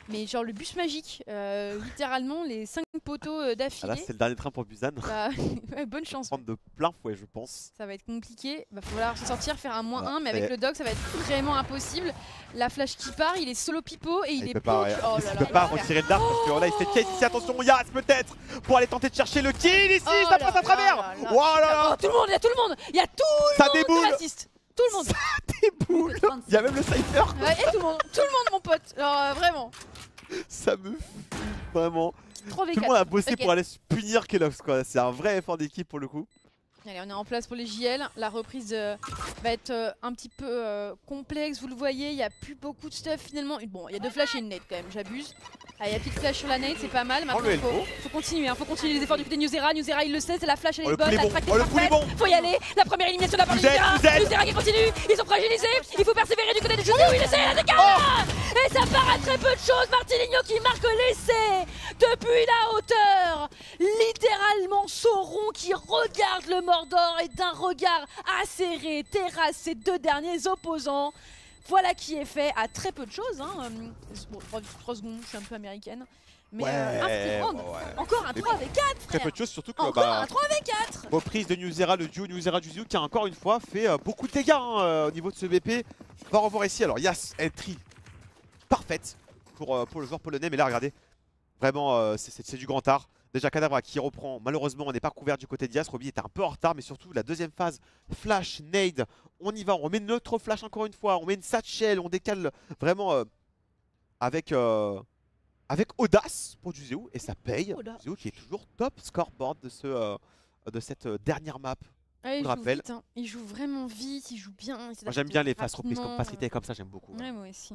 mais genre le bus magique, littéralement les 5 poteaux d'affilée. Là c'est le dernier train pour Busan. Bah, bonne chance. Prendre de plein fouet je pense. Ça va être compliqué, va falloir se sortir, faire un -1, mais et... avec le dog ça va être vraiment impossible. La flash qui part, il est solo pipo et il est peut pas, poke. Oh il peut pas retirer le dart parce que là il fait Kate ici, attention Yas peut-être pour aller tenter de chercher le kill ici, ça passe à travers. Oh là là. Tout le monde, il y a tout le monde, il y a tout le monde qui m'assiste. Tout le monde. Ça déboule. Il y a même le sniper. Ouais, et tout le monde mon pote. Alors vraiment. Ça me fout vraiment. 3v4. Tout le monde a bossé pour aller punir Kelox quoi. C'est un vrai effort d'équipe pour le coup. Allez, on est en place pour les JL. La reprise va être un petit peu complexe, vous le voyez. Il n'y a plus beaucoup de stuff finalement. Bon, il y a 2 flashs et une nade quand même, j'abuse. Allez, il y a plus de flash sur la nade, c'est pas mal. Maintenant, faut continuer, faut continuer les efforts du côté de Newzera. Newzera, il le sait, c'est la flash, elle est bonne, la track est parfaite. Faut y aller. La première élimination de la part de Newzera. Newzera qui continue, ils sont fragilisés. Il faut persévérer du côté de José où il essaie la décale. Et ça part à très peu de choses. Martiligno qui marque l'essai depuis la hauteur. Littéralement, Sauron qui regarde le Mordor et d'un regard acéré terrasse ses 2 derniers opposants. Voilà qui est fait à très peu de choses. Hein. Bon, 3 secondes, je suis un peu américaine. Mais un petit round. Encore un 3v4. Très peu de choses, surtout que encore un 3v4. Reprise de Newzera, le duo Newzera-Juzu qui a encore une fois fait beaucoup de dégâts au niveau de ce BP. On va revoir ici. Alors Yas, entry parfaite pour le joueur polonais. Mais là, regardez, vraiment, c'est du grand art. Déjà Kadavra qui reprend, malheureusement on n'est pas couvert du côté de Yas, Roby était un peu en retard mais surtout la deuxième phase, flash, nade, on y va, on remet notre flash encore une fois, on met une satchel, on décale vraiment avec audace pour Juzeu et ça paye. Juzeu qui est toujours top scoreboard de cette dernière map. Ah, il joue vite, hein. Il joue vraiment vite, il joue bien. Moi j'aime bien les phases reprises comme facilité comme ça, j'aime beaucoup. Ouais, moi aussi.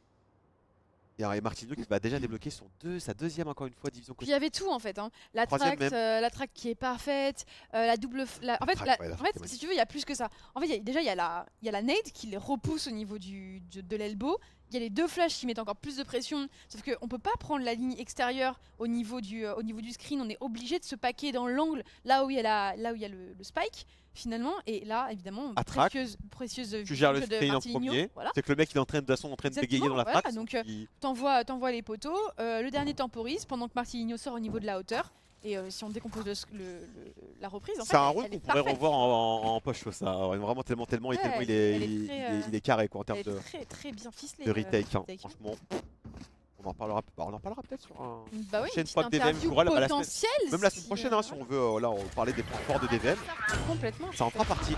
Et Martiligno qui va déjà débloquer sa deuxième encore une fois division. Puis il y avait tout en fait, hein. La track qui est parfaite, la double. En fait, si tu veux, il y a plus que ça. En fait, déjà il y a la nade qui les repousse au niveau de l'elbow. Il y a les 2 flashs qui mettent encore plus de pression. Sauf qu'on peut pas prendre la ligne extérieure au niveau du screen. On est obligé de se paquer dans l'angle là où il y a le spike. Finalement, et là évidemment, précieuse tu gères le screen en premier, voilà. C'est que le mec il est en train de bégayer dans la track. Donc t'envoies les poteaux, le dernier temporise pendant que Martiligno sort au niveau de la hauteur. Et si on décompose la reprise, en fait, c'est un rôle qu'on pourrait revoir en poche ça. Vraiment tellement il est carré quoi en termes de très bien ficelé, de retake. Franchement. On en parlera peut-être sur bah oui, prochaine fois de DVM. Même la semaine prochaine, si on veut là, on parler des points forts de DVM. Complètement. Ça en fera partie.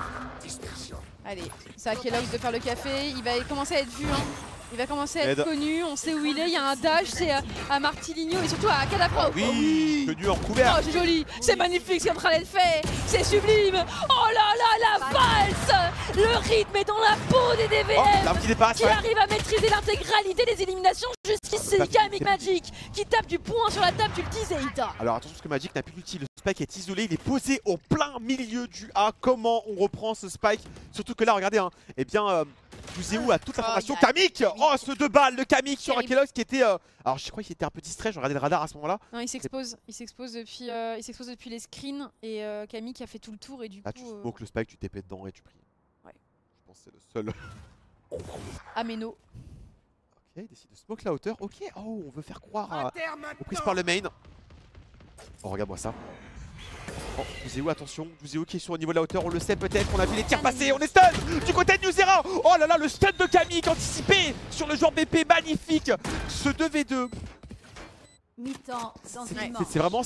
Allez, c'est à Kelox de faire le café. Il va commencer à être vu. Hein. Il va commencer à être connu. On sait où il est. Il y a un dash, c'est à Martiligno et surtout à Kadavra. Oui, tenu en couvert. Oh, c'est joli. C'est magnifique ce qu'Amtralel fait. C'est sublime. Oh là là, la valse. Le rythme est dans la peau des DVM. Qui arrive à maîtriser l'intégralité des éliminations. Jusqu'ici, Kamik Magic qui tape du poing sur la table, tu le disais, Ita. Alors attention parce que Magic n'a plus d'ulti, le spike est isolé, il est posé au plein milieu du A. Comment on reprend ce spike? Surtout que là, regardez, hein, eh bien, Juzeu a toute la formation. Kamik, oh, ce 2 balles de Kamik sur Kelox qui était. Alors je crois qu'il était un peu distrait, je regardais le radar à ce moment-là. Non, il s'expose depuis les screens et Kamik a fait tout le tour et du coup. Tu smokes le spike, tu TP dedans et tu pries. Ouais. Je pense que c'est le seul. Ameno. Ok, il décide de smoke la hauteur. Ok, oh, on veut faire croire à reprise par le main. Oh, regarde-moi ça. Oh, Juzeu, attention. Juzeu qui est sur le niveau de la hauteur, on le sait peut-être. On a vu les tirs passer, on est stun du côté de Newzera. Oh là là, le stun de Kamik anticipé sur le joueur BP, magnifique. Ce 2v2. Mi-temps, c'est vraiment,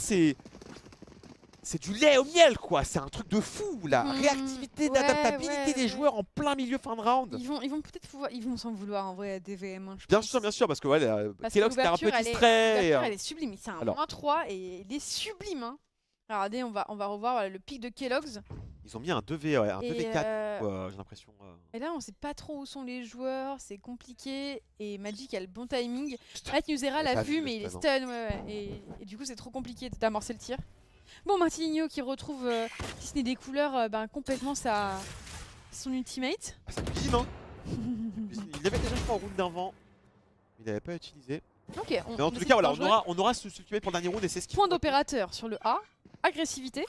c'est du lait au miel quoi, c'est un truc de fou, la réactivité, l'adaptabilité des joueurs en plein milieu fin de round. Ils vont peut-être pouvoir, ils vont s'en vouloir en vrai à DVM. Hein, bien sûr, parce que Kelox était un peu distrait. Elle est sublime, c'est un 1-3 et il est sublime. Hein. Regardez, on va revoir le pic de Kelox. Ils ont mis un 2v4, j'ai l'impression. Et là, on sait pas trop où sont les joueurs, c'est compliqué. Et Magic a le bon timing. Newzera l'a vu, mais il est stun. Et du coup, c'est trop compliqué d'amorcer le tir. Bon, Martiligno qui retrouve, si ce n'est des couleurs, complètement son ultimate. Ah, ça cuisine, hein. Il avait déjà, je crois, au round d'avant. Il n'avait pas utilisé. Ok. Mais en tout cas, voilà, on aura ce ultimate pour le dernier round et c'est ce qui. Point d'opérateur sur le A. Agressivité.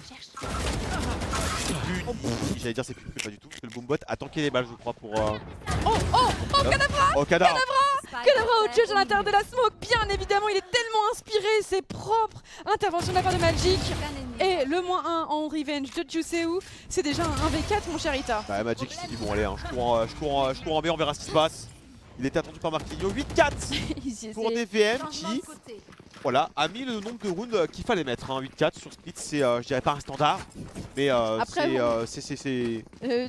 J'allais dire c'est plus pas du tout parce que le boombot a tanké les balles je crois pour. Oh Kadavra. Oh Kadavra. Cadabra au judge à l'intérieur de la smoke. Bien évidemment, il est tellement inspiré, c'est propre. Intervention de la part de Magic. Et le -1 en revenge de Juiceu. C'est déjà un 1v4, mon cher Ita. Ouais, Magic il s'est dit bon allez, hein, je cours en B, on verra ce qui se passe. Il était attendu par Marquinhos. 8-4 pour DVM qui voilà, a mis le nombre de rounds qu'il fallait mettre. Hein. 8-4 sur Split, c'est je dirais pas un standard, mais c'est...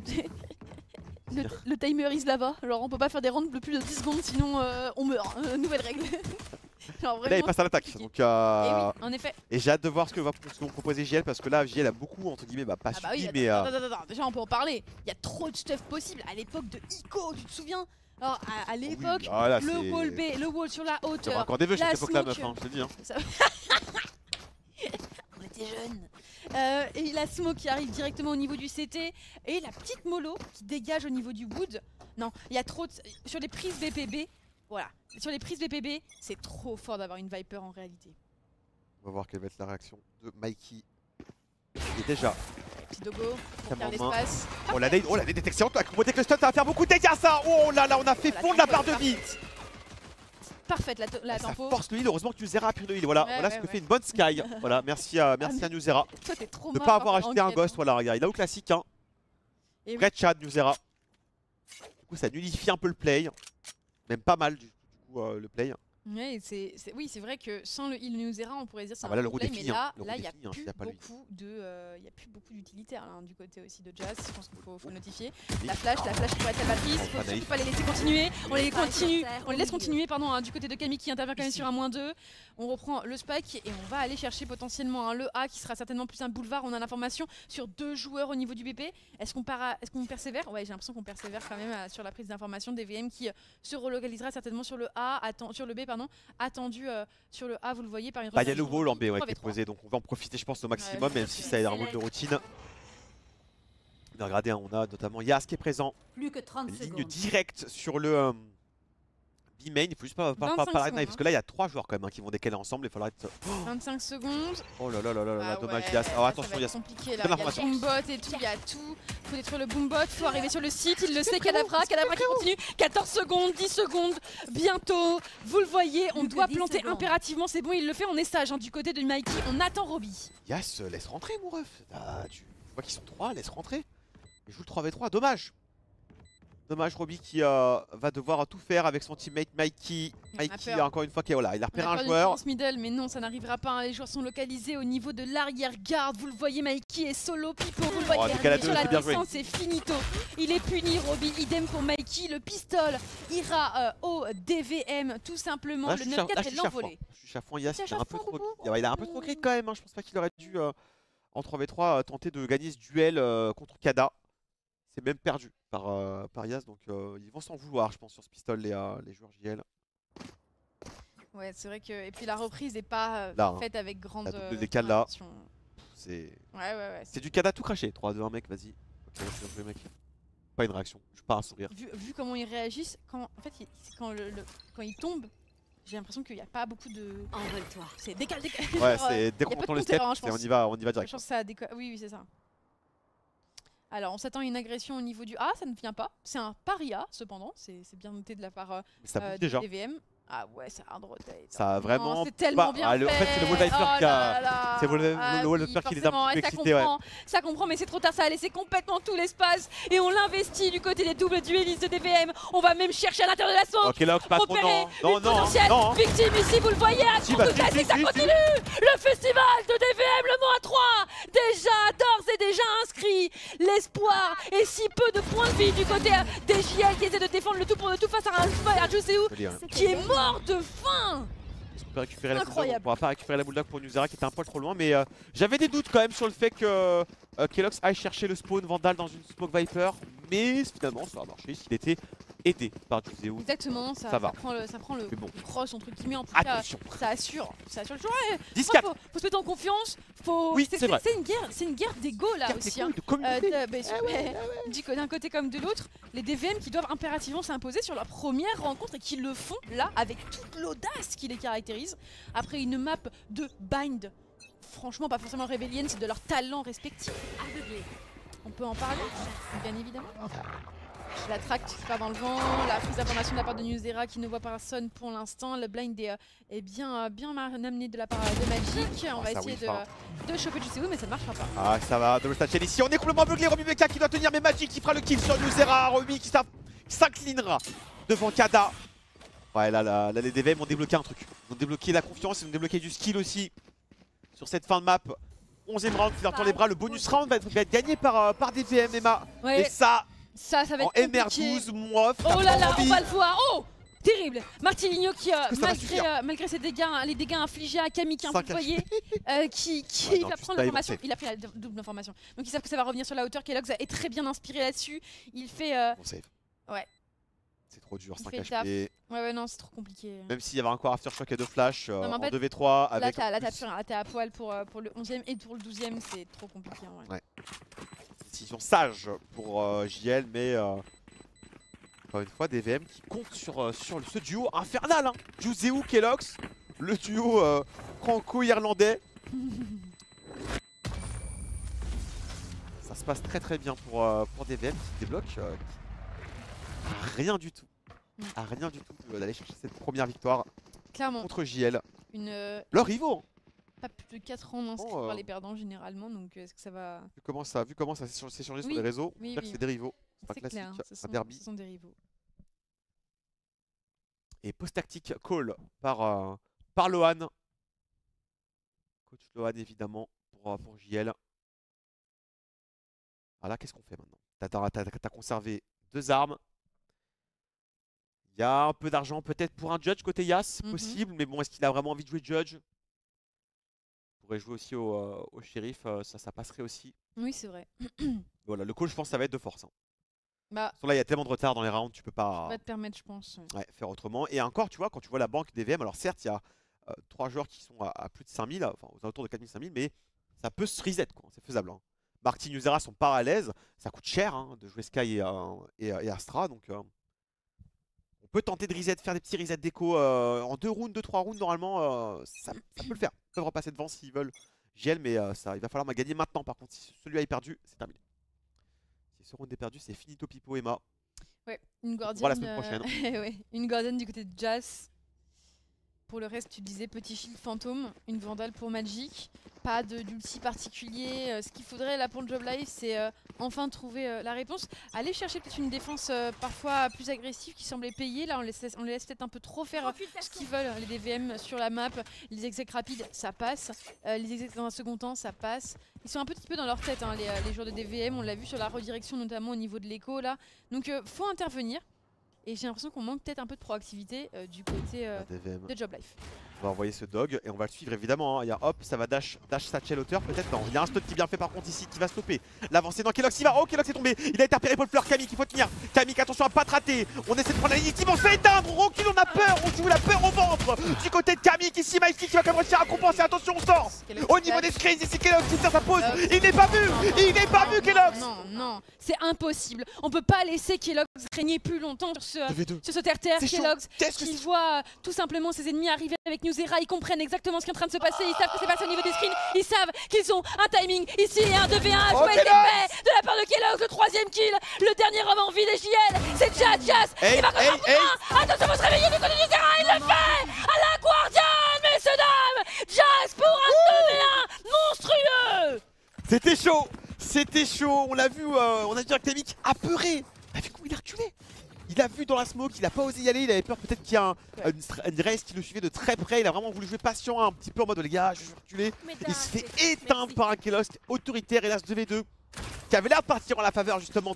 Le timer is là-bas, alors on peut pas faire des rounds de plus de 10 secondes sinon on meurt, nouvelle règle. Genre, là il passe à l'attaque, donc et oui, en effet. Et j'ai hâte de voir ce que vont proposer JL parce que là JL a beaucoup entre guillemets, pas suivi mais... Attends, déjà on peut en parler, il y a trop de stuff possible, à l'époque de Ico, tu te souviens? Alors à l'époque, oui, voilà, le wall B, le wall sur la hauteur, encore des vœux cette époque-là meuf, hein, je te dis. Hein. On était jeunes. Et la smoke qui arrive directement au niveau du CT et la petite mollo qui dégage au niveau du wood. Non, il y a trop de... Sur les prises BPB, voilà. Sur les prises BPB, c'est trop fort d'avoir une Viper en réalité. On va voir quelle va être la réaction de Mikey. Et déjà... Petit dogo pour faire l'espace. Oh la nade est excellente, la combo avec le stun, ça va faire beaucoup de dégâts ça. Oh là là, on a fait fondre la barre de vie. Parfaite la tempo. Ça force le heal, heureusement que Nuzera a pris le heal. Voilà, voilà ce que fait une bonne Sky. Voilà, merci à Nuzera. Toi t'es trop de ne pas avoir acheté un Ghost, voilà, regarde, il a au classique. Hein. Vrai chat, Nuzera. Du coup, ça nullifie un peu le play. Même pas mal du coup le play. Ouais, oui, c'est vrai que sans le heal Nuzera, on pourrait dire c'est un voilà, play, mais là, il n'y a plus beaucoup d'utilitaires du côté aussi de Jazz, je pense qu'il faut le notifier. La flash pourrait être salvatrice, il faut surtout pas les laisser continuer. On les laisse continuer pardon, du côté de Camille qui intervient quand même sur un -2. On reprend le spike et on va aller chercher potentiellement le A qui sera certainement plus un boulevard. On a l'information sur 2 joueurs au niveau du BP. Est-ce qu'on persévère? Ouais, j'ai l'impression qu'on persévère quand même sur la prise d'information des VM qui se relocalisera certainement sur le A, sur le B pardon, attendu sur le A, vous le voyez par une... Il y a le wall en B qui est posé, donc on va en profiter je pense au maximum, même si ça est un wall de routine. Mais regardez, on a notamment Yas qui est présent, plus que 30 ligne directe sur le B-main, il faut juste pas parler de knife, parce que là il y a 3 joueurs quand même qui vont décaler ensemble, il faudra être... 25 secondes. Oh là là là là, dommage Yas. Alors attention Yas, compliqué là, il y a le boombot et tout, il y a tout. Il faut détruire le boombot, il faut arriver sur le site, il le sait, Cadabra qui continue, 14 secondes, 10 secondes, bientôt, vous le voyez, on doit planter impérativement, c'est bon, il le fait, on est sage du côté de Mikey, on attend Robbie. Yas, laisse rentrer mon ref, tu vois qu'ils sont 3, laisse rentrer. Il joue le 3v3, dommage. Dommage Robbie qui va devoir tout faire avec son teammate Mikey. Mikey encore une fois qui est voilà, il a repéré un joueur. Middle, mais non, ça n'arrivera pas. Les joueurs sont localisés au niveau de l'arrière-garde. Vous le voyez, Mikey est solo pipo. Vous le voyez sur la descente, c'est finito. Il est puni, Robbie. Idem pour Mikey. Le pistol ira au DVM tout simplement. Le 9-4 est l'envolé. Je suis chafouin Yas, il a un peu trop gris quand même. Je pense pas qu'il aurait dû en 3v3 tenter de gagner ce duel contre Kada. C'est même perdu par Yas, donc ils vont s'en vouloir, je pense, sur ce pistol, les joueurs JL. Ouais, c'est vrai que. Et puis la reprise n'est pas faite avec grande. La double décale là. C'est. Ouais. C'est du Kada tout craché. 3-2-1, mec, vas-y. Ok, jouer, mec. Pas une réaction, je pars à sourire. Vu comment ils réagissent, en fait, quand ils tombent, j'ai l'impression qu'il n'y a pas beaucoup de. Envole-toi. C'est décale. Ouais, c'est dès qu'on entend le step, on y va direct. Je pense que ça oui, c'est ça. Alors, on s'attend à une agression au niveau du A, ça ne vient pas. C'est un paria, cependant. C'est bien noté de la part du DVM. Ah ouais, c'est hard rotate. Ça a vraiment. C'est tellement bien fait. En fait, c'est le wall Viper qui a. C'est le wall Viper qui les a un peu excités. Ça comprend, mais c'est trop tard. Ça a laissé complètement tout l'espace. Et on l'investit du côté des doubles duellistes de DVM. On va même chercher à l'intérieur de la sauce. Ok, là, pas trop. Non. Victime ici, vous le voyez. Ça continue. Le festival de DVM, le mot à 3. Déjà, d'ores et déjà inscrit. L'espoir et si peu de points de vie du côté des JL qui essaient de défendre le tout pour le tout face à Juiceu qui est mort de faim. Est-ce qu'on peut récupérer la bulldog? On pourra pas récupérer la bulldog pour Nuzera qui était un poil trop loin, mais j'avais des doutes quand même sur le fait que Kelox aille chercher le spawn Vandal dans une Smoke Viper, mais finalement ça a marché s'il était aidé par Juiceu. Exactement, ça prend le cross entre guillemets, en tout cas ça assure le joueur. 10-4. Faut se mettre en confiance, oui, c'est vrai. C'est une guerre d'ego là aussi. D'un côté comme de l'autre, les DVM qui doivent impérativement s'imposer sur leur première rencontre et qui le font là avec toute l'audace qui les caractérise. Après une map de bind, franchement pas forcément Rebellion, c'est de leur talent respectif. On peut en parler, bien évidemment. La track qui part dans le vent, la prise d'information de la part de newsera qui ne voit personne pour l'instant. Le blind est bien amené de la part de Magic. On va essayer de choper Juiceo, mais ça ne marchera pas. Ah, ça va, double station ici. On est complètement aveuglé. Romy Mecha qui doit tenir, mais Magic qui fera le kill sur newsera. Romy qui s'inclinera devant Kada. Ouais, là, les DVM ont débloqué un truc. Ils ont débloqué la confiance, ils ont débloqué du skill aussi sur cette fin de map. 11e round qui leur tend les bras. Le bonus round va être gagné par DVM, Emma. Ouais. Et ça va être en MR12, moi, oh là là, on va le voir. Oh, terrible. Martiligno qui, malgré ses dégâts, les dégâts infligés à Camille, vous voyez, qui va prendre l'information. Il a pris la double information. Donc ils savent que ça va revenir sur la hauteur. Kellogg's est très bien inspiré là-dessus. Il fait... Bon save. Ouais. C'est trop dur, 5 HP. Ouais, non, c'est trop compliqué. Même s'il y avait encore Aftershock et 2 flash en fait, 2v3 avec... Là, t'es à poil pour le 11e et pour le 12e, c'est trop compliqué en vrai. Ouais. Décision sage pour JL, mais encore une fois, DVM qui compte sur ce duo infernal. Hein. Juiceo, Kellogg's, le duo franco-irlandais. Ça se passe très bien pour DVM qui débloque rien du tout. Rien du tout d'aller chercher cette première victoire. Clairement. Contre JL. Leur rivaux. Pas plus de 4 ans inscrits par les perdants généralement, donc est-ce que ça va... Vu comment ça s'est changé sur les réseaux, c'est des rivaux. C'est pas classique, c'est un derby. Ce sont des rivaux. Et post-tactique call par Lohan. Coach Lohan évidemment pour JL. Ah là, qu'est-ce qu'on fait maintenant? T'as conservé 2 armes. Il y a un peu d'argent peut-être pour un judge côté Yas, possible, mais bon, est-ce qu'il a vraiment envie de jouer judge? Il pourrait jouer aussi au shérif, ça passerait aussi. Oui, c'est vrai. Voilà, le call, je pense, ça va être de force. Hein. Bah, là, il y a tellement de retard dans les rounds, tu peux pas. Ça va te permettre, je pense. Ouais, faire autrement. Et encore, tu vois, quand tu vois la banque DVM, alors certes, il y a 3 joueurs qui sont à plus de 5000, enfin aux alentours de 4000-5000, mais ça peut se reset, quoi. C'est faisable. Hein. Martin Newsera sont pas à l'aise, ça coûte cher hein, de jouer Sky et Astra, donc. On peut tenter de reset, faire des petits resets déco en 2 rounds, 2-3 rounds normalement, ça peut le faire. Ils peuvent repasser devant s'ils veulent GL, mais il va falloir gagner maintenant. Par contre, si celui-là est perdu, c'est terminé. Si ce round est perdu, c'est finito pipo Emma. Ouais, une Guardian. On voit la semaine prochaine. Ouais, une Guardian du côté de Jazz. Pour le reste, tu disais petit shield fantôme, une Vandale pour Magic. Pas d'ulti particulier. Ce qu'il faudrait là pour le job live, c'est enfin trouver la réponse. Aller chercher peut-être une défense parfois plus agressive qui semblait payer. Là, on les laisse peut-être un peu trop faire ce qu'ils veulent. Les DVM sur la map, les execs rapides, ça passe. Les execs dans un second temps, ça passe. Ils sont un petit peu dans leur tête, hein, les joueurs de DVM. On l'a vu sur la redirection, notamment au niveau de l'écho là. Donc, faut intervenir. Et j'ai l'impression qu'on manque peut-être un peu de proactivité du côté de Job Life. On va envoyer ce dog et on va le suivre évidemment. Hein. Il y a hop, ça va dash satchel hauteur peut-être. Non, il y a un stun qui est bien fait par contre ici qui va stopper l'avancée dans Kellogg's. Il va. Oh, Kellogg's est tombé. Il a été repéré Paul Fleur. Camille qu'il faut tenir. Camille, attention à pas te rater. On essaie de prendre la ligne. On se fait éteindre. On recule, on a peur. On joue la peur au ventre. Du côté de Camille qui ici, Mikey qui va quand même réussir à compenser. Attention, on sort. Au niveau des screens, ici Kellogg's qui tire sa pause. Il n'est pas vu. Il n'est pas vu Kellogg's. Non, c'est impossible. On peut pas laisser Kellogg's régner plus longtemps sur ce terre-terre. Kellogg's qui voit tout simplement ses ennemis arriver avec newsera. Ils comprennent exactement ce qui est en train de se passer. Ils savent que c'est passé au niveau des screens. Ils savent qu'ils ont un timing ici et un 2v1 à jouer été fait de la part de Kellogg's. Le 3e kill, le dernier homme en vie des JL, c'est Jazz. Il va encore attention, faut se réveiller du côté de newsera. Il le fait à la Guardian, messieurs dames. Jazz pour un 2v1 monstrueux. C'était chaud. C'était chaud. On l'a vu, on a vu Actamic apeuré. On a vu comment il a reculé. Il a vu dans la smoke, il a pas osé y aller, il avait peur peut-être qu'il y a une race qui le suivait de très près. Il a vraiment voulu jouer patient, un petit peu en mode les gars, je vais reculer. Il se fait éteindre par un Kellogg's autoritaire, hélas 2v2, qui avait l'air de partir en la faveur justement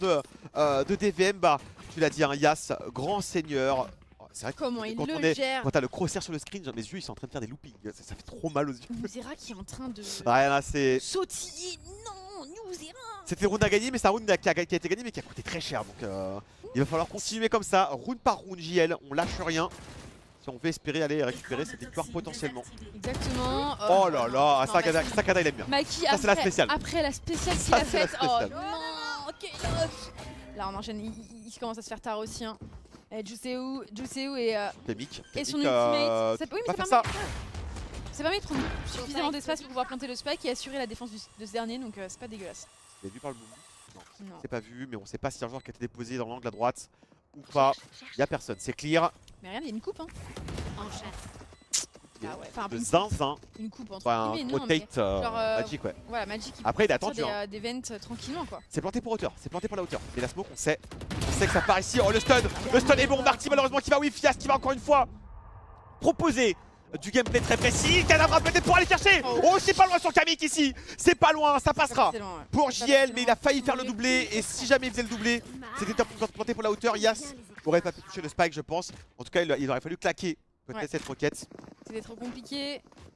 de DVM. Bah, tu l'as dit, un Yas, grand seigneur. C'est vrai que comment il le gère. Quand t'as le crosshair sur le screen, mes yeux ils sont en train de faire des loopings, ça fait trop mal aux yeux. Newsera qui est en train de sautiller. Non, Newsera. C'était un round à gagner, mais c'est un round qui a été gagné mais qui a coûté très cher. Donc il va falloir continuer comme ça, round par round JL, on lâche rien. Si on veut espérer aller récupérer cette victoire potentiellement. Exactement. Oh là là, Sakada il aime bien. Mikey, ça c'est la spéciale. Après la spéciale qu'il a faite. Oh non, Kellogg's. Là on enchaîne, il commence à se faire tard aussi. Hein. Juiceo et son ultimate. Oui, mais ça permet de prendre suffisamment d'espace pour pouvoir planter le spike et assurer la défense de ce dernier, donc c'est pas dégueulasse. Il est vu par le boom. Non. C'est pas vu, mais on sait pas si un joueur qui a été déposé dans l'angle à droite ou pas. Il y a personne, c'est clear. Mais regarde, il y a une coupe. Hein. Ah ouais, enfin, De zinzin. une coupe entre Un guillemets, non, mais rotate genre, Magic, ouais. Voilà, Magic. Après, il a attendu. Des vents tranquillement quoi. C'est planté pour hauteur, c'est planté pour la hauteur. Mais la smoke, on sait que ça part ici. Oh, le stun est bon. Marty, malheureusement, qui va oui, Fias qui va encore une fois proposer du gameplay très précis. Cadavre peut-être pour aller chercher. Oh, c'est pas loin sur Kamik ici. C'est pas loin, ça passera pour JL, mais il a failli faire le doublé. Et si jamais il faisait le doublé, c'était planté pour la hauteur. Yas aurait pas pu toucher le spike, je pense. En tout cas, il aurait fallu claquer peut-être cette roquette. C'était trop compliqué.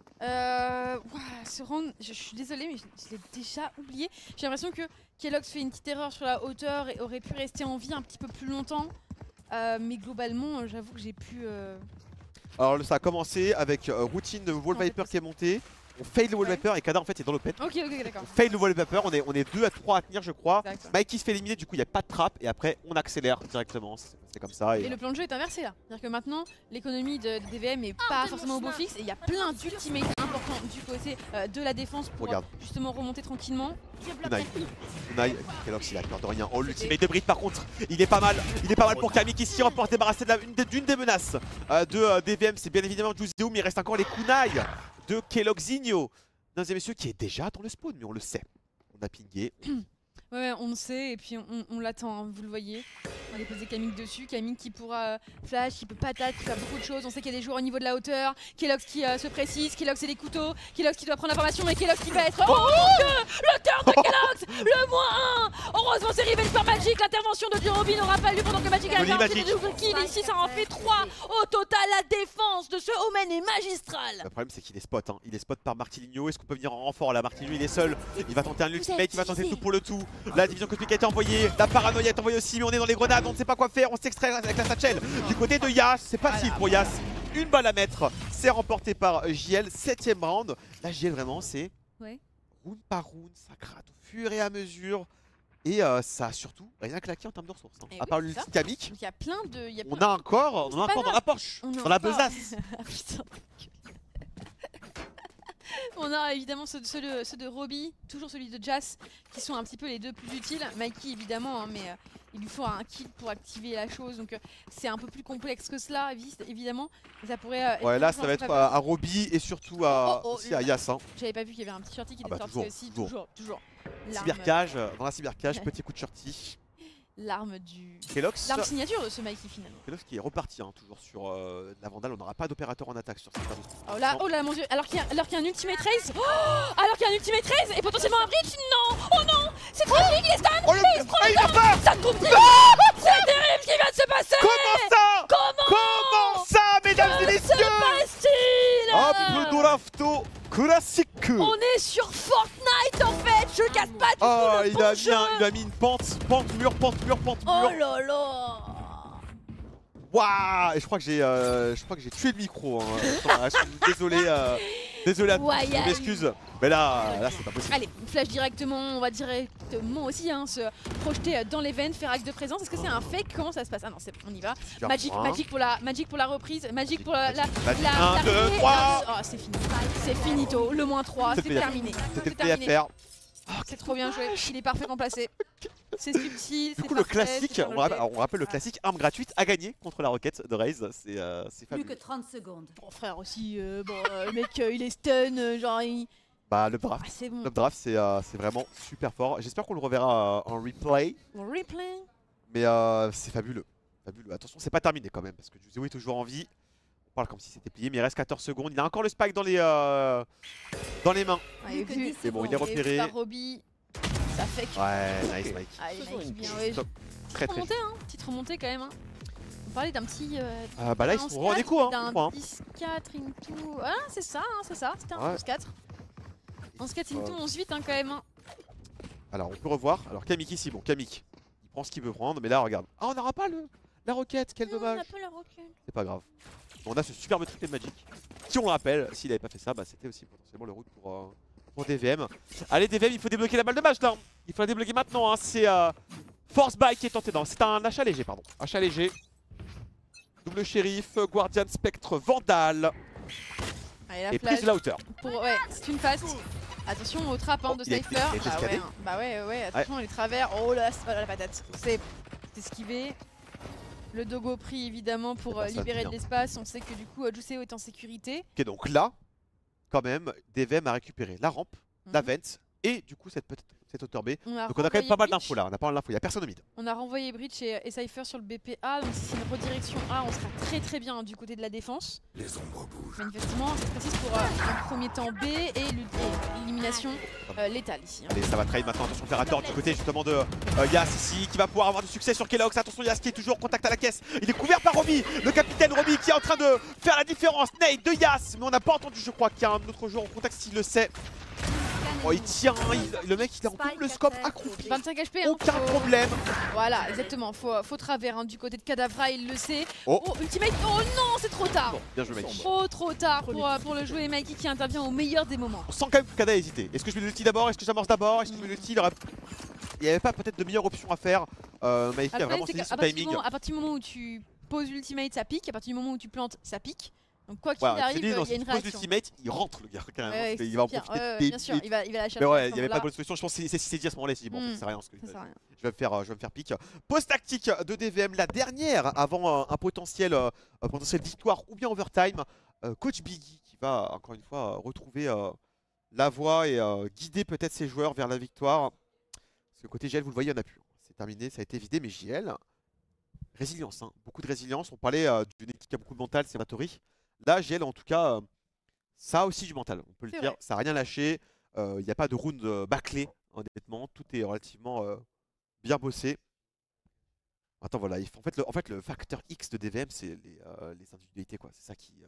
Ce round, je suis désolée, mais je l'ai déjà oublié. J'ai l'impression que Kelox fait une petite erreur sur la hauteur et aurait pu rester en vie un petit peu plus longtemps. Mais globalement, j'avoue que j'ai pu. Alors ça a commencé avec routine de Wall Viper qui est montée. On fail le Wall Viper et Kada en fait est dans l'open. Ok, d'accord. On fail le Wall Viper, on est 2 à 3 à tenir je crois. Mikey se fait éliminer, du coup il n'y a pas de trap et après on accélère directement. C'est comme ça. Et le plan de jeu est inversé là. C'est-à-dire que maintenant l'économie de DVM est pas forcément au beau fixe et il y a plein d'ultimates importants du côté de la défense pour justement remonter tranquillement. Kunai, Kelox il a peur de rien. Oh l'ultimate de Brit par contre, il est pas mal pour Kamik ici, on va débarrasser d'une des menaces de DVM, c'est bien évidemment Juiceum, mais il reste encore les Kunai de Keloxinho. Mesdames et messieurs, qui est déjà dans le spawn, mais on le sait. On a pingé. Ouais, on le sait et puis on l'attend, hein, vous le voyez. On a déposé Kamik dessus, Kamik qui pourra flash, qui peut patate, qui fait beaucoup de choses. On sait qu'il y a des joueurs au niveau de la hauteur. Kelox qui se précise, Kelox et les couteaux, Kelox qui doit prendre l'information et Kelox qui va être... Oh mon dieu, le turn de Kelox, le -1. Heureusement c'est revenge par Magic, l'intervention de Durobi n'aura pas lieu pendant que Magic a un kill. Ici ça en fait 3. Au total, la défense de ce Omen est magistrale. Le problème c'est qu'il est spot, hein. Il est spot par Martilinho. Est-ce qu'on peut venir en renfort là? Martilinho il est seul, il va tenter un ultimate, il va tenter tout pour le tout. La division cosmique a été envoyée, la paranoïa est envoyée aussi, mais on est dans les grenades, on ne sait pas quoi faire, on s'extrait avec la satchel. Du côté de Yas, c'est facile pour Yas, une balle à mettre, c'est remporté par JL, 7ème round. Là JL vraiment c'est round par round, ça gratte au fur et à mesure. Et ça a surtout rien claqué en termes de ressources. Hein. À part le Kamik, il y a plein de... on a un corps dans la poche, dans la besace. On a évidemment ceux de Robbie, toujours celui de Jas, qui sont un petit peu les deux plus utiles. Mikey évidemment, hein, mais il lui faut un kill pour activer la chose, donc c'est un peu plus complexe que cela, évidemment. Ça pourrait. Ouais, là ça va être à Robbie et surtout aussi à Yas. Hein. J'avais pas vu qu'il y avait un petit shorty qui était sorti aussi, toujours. Cybercage, dans la cybercage, petit coup de shorty. L'arme du... Kelox. L'arme signature de ce Mikey finalement. Kelox qui est reparti hein, toujours sur la Vandale, on n'aura pas d'opérateur en attaque sur cette phase. Oh là mon dieu, alors qu'il y a un ultimate raise. Alors qu'il y a un ultimate raise et potentiellement un bridge. Non. Oh non. C'est tragique, il est stun. Il se prend le temps. Ça ne trouve pas. C'est terrible ce qui vient de se passer. Comment ça mesdames et messieurs? Classique. On est sur Fortnite en fait. Je casse pas du tout le il a mis une pente mur. Oh là là. Waouh. Et je crois que j'ai tué le micro. Hein. Je suis désolé à tous, je m'excuse. Mais là c'est pas possible. Allez, flash directement, on va directement aussi hein, se projeter dans l'event, faire acte de présence. Est-ce que c'est un fake? Comment ça se passe? Ah non, on y va. Magic pour la reprise, Magic pour la 1, 2, 3. Oh, c'est fini. C'est finito, le -3, c'est terminé. C'était le PFR. C'est trop bien joué, il est parfaitement placé. C'est subtil, du coup le classique, on rappelle le classique arme gratuite à gagner contre la roquette de Raze, c'est fabuleux. Plus que 30 secondes. Bon frère aussi, le mec il est stun, genre il... Bah le draft, bon. le draft c'est vraiment super fort. J'espère qu'on le reverra en replay. Mais c'est fabuleux. Attention, c'est pas terminé quand même parce que Juiceum est toujours en vie. On parle comme si c'était plié, mais il reste 14 secondes. Il a encore le spike dans les mains. C'est bon, il est repéré. Ça fait que... Ouais, nice Mike. Allez, bien, ouais. Petite remontée quand même. Hein. On parlait d'un petit... bah là ils sont en écho hein. D'un 10-4 into... Ah c'est ça, c'était un 11-4. 11-4 into 11-8 hein, quand même. Hein. Alors on peut revoir. Alors Kamik ici, bon Kamik, il prend ce qu'il veut prendre, mais là regarde. Ah on n'aura pas la roquette, quel dommage. On n'a pas la roquette. C'est pas grave. On a ce superbe triple de Magic. Si on le rappelle, s'il avait pas fait ça, bah c'était aussi potentiellement le route pour DVM. Allez DVM, il faut débloquer la balle de match là. Il faut la débloquer maintenant, hein. C'est Force Buy qui est tenté. C'est un achat léger, pardon. Achat léger. Double shérif, Guardian, Spectre, Vandal. Allez, et prise de la hauteur. Ouais, c'est une fast. Attention aux trappes de Cypher. Bah ouais, attention les travers. Oh là, c'est pas la patate. C'est esquivé. Le dogo pris évidemment pour libérer de l'espace. On sait que du coup Juiceo est en sécurité. Ok, donc là, quand même, DVM a récupéré la rampe, la vent et du coup cette hauteur B. Donc on a quand même pas mal d'infos là, on a pas mal d'infos, il n'y a personne au mid. On a renvoyé Breach et Cypher sur le BPA, donc si c'est une redirection A, on sera très bien du côté de la défense. Les ombres bougent. Manifestement, c'est précis pour un premier temps B et l'élimination létale ici. Allez, ça va trade maintenant, attention opérateur du côté justement de Yas ici, qui va pouvoir avoir du succès sur Kelox. Attention Yas qui est toujours en contact à la caisse, il est couvert par Romy, le capitaine Romy qui est en train de faire la différence. Nate de Yas, mais on n'a pas entendu, je crois qu'il y a un autre joueur en contact s'il le sait. Oh il tient, le mec il a en double scope accroupi. 25 HP, aucun problème. Voilà, exactement, faut travers du côté de Kadavra, il le sait. Oh, ultimate, oh non, c'est trop tard. Bon, bien joué Mikey. Trop tard pour le jouer, Mikey qui intervient au meilleur des moments. On sent quand même que Kada a hésité. Est-ce que je mets l'ulti d'abord? Est-ce que j'amorce d'abord? Est-ce que je mets l'ulti? Il n'y avait pas peut-être de meilleure option à faire. Mikey a vraiment saisi son timing. À partir du moment où tu poses l'ultimate, ça pique. À partir du moment où tu plantes, ça pique. Donc quoi qu'il arrive, il y a une réaction. L'ultimate, il rentre le gars carrément. Ouais, il va en profiter. Bien sûr, il va la chercher. Mais ouais, il n'y avait pas de bonne solution. Je pense que c'est dit à ce moment-là. Bon, c'est rien. Je vais me faire pique. Pause tactique de DVM, la dernière avant un potentiel victoire ou bien overtime. Coach Biggie qui va encore une fois retrouver la voie et guider peut-être ses joueurs vers la victoire. Parce que côté JL, vous le voyez, il n'y en a plus. C'est terminé, ça a été vidé, mais JL, résilience, beaucoup de résilience. On parlait d'une équipe qui a beaucoup de mental, c'est Matori. Là, JL, en tout cas, ça a aussi du mental, on peut le dire. Ça n'a rien lâché. Il n'y a pas de round bâclé, honnêtement. Tout est relativement bien bossé. Attends, voilà. En fait, le facteur X de DVM, c'est les individualités, quoi. C'est ça qui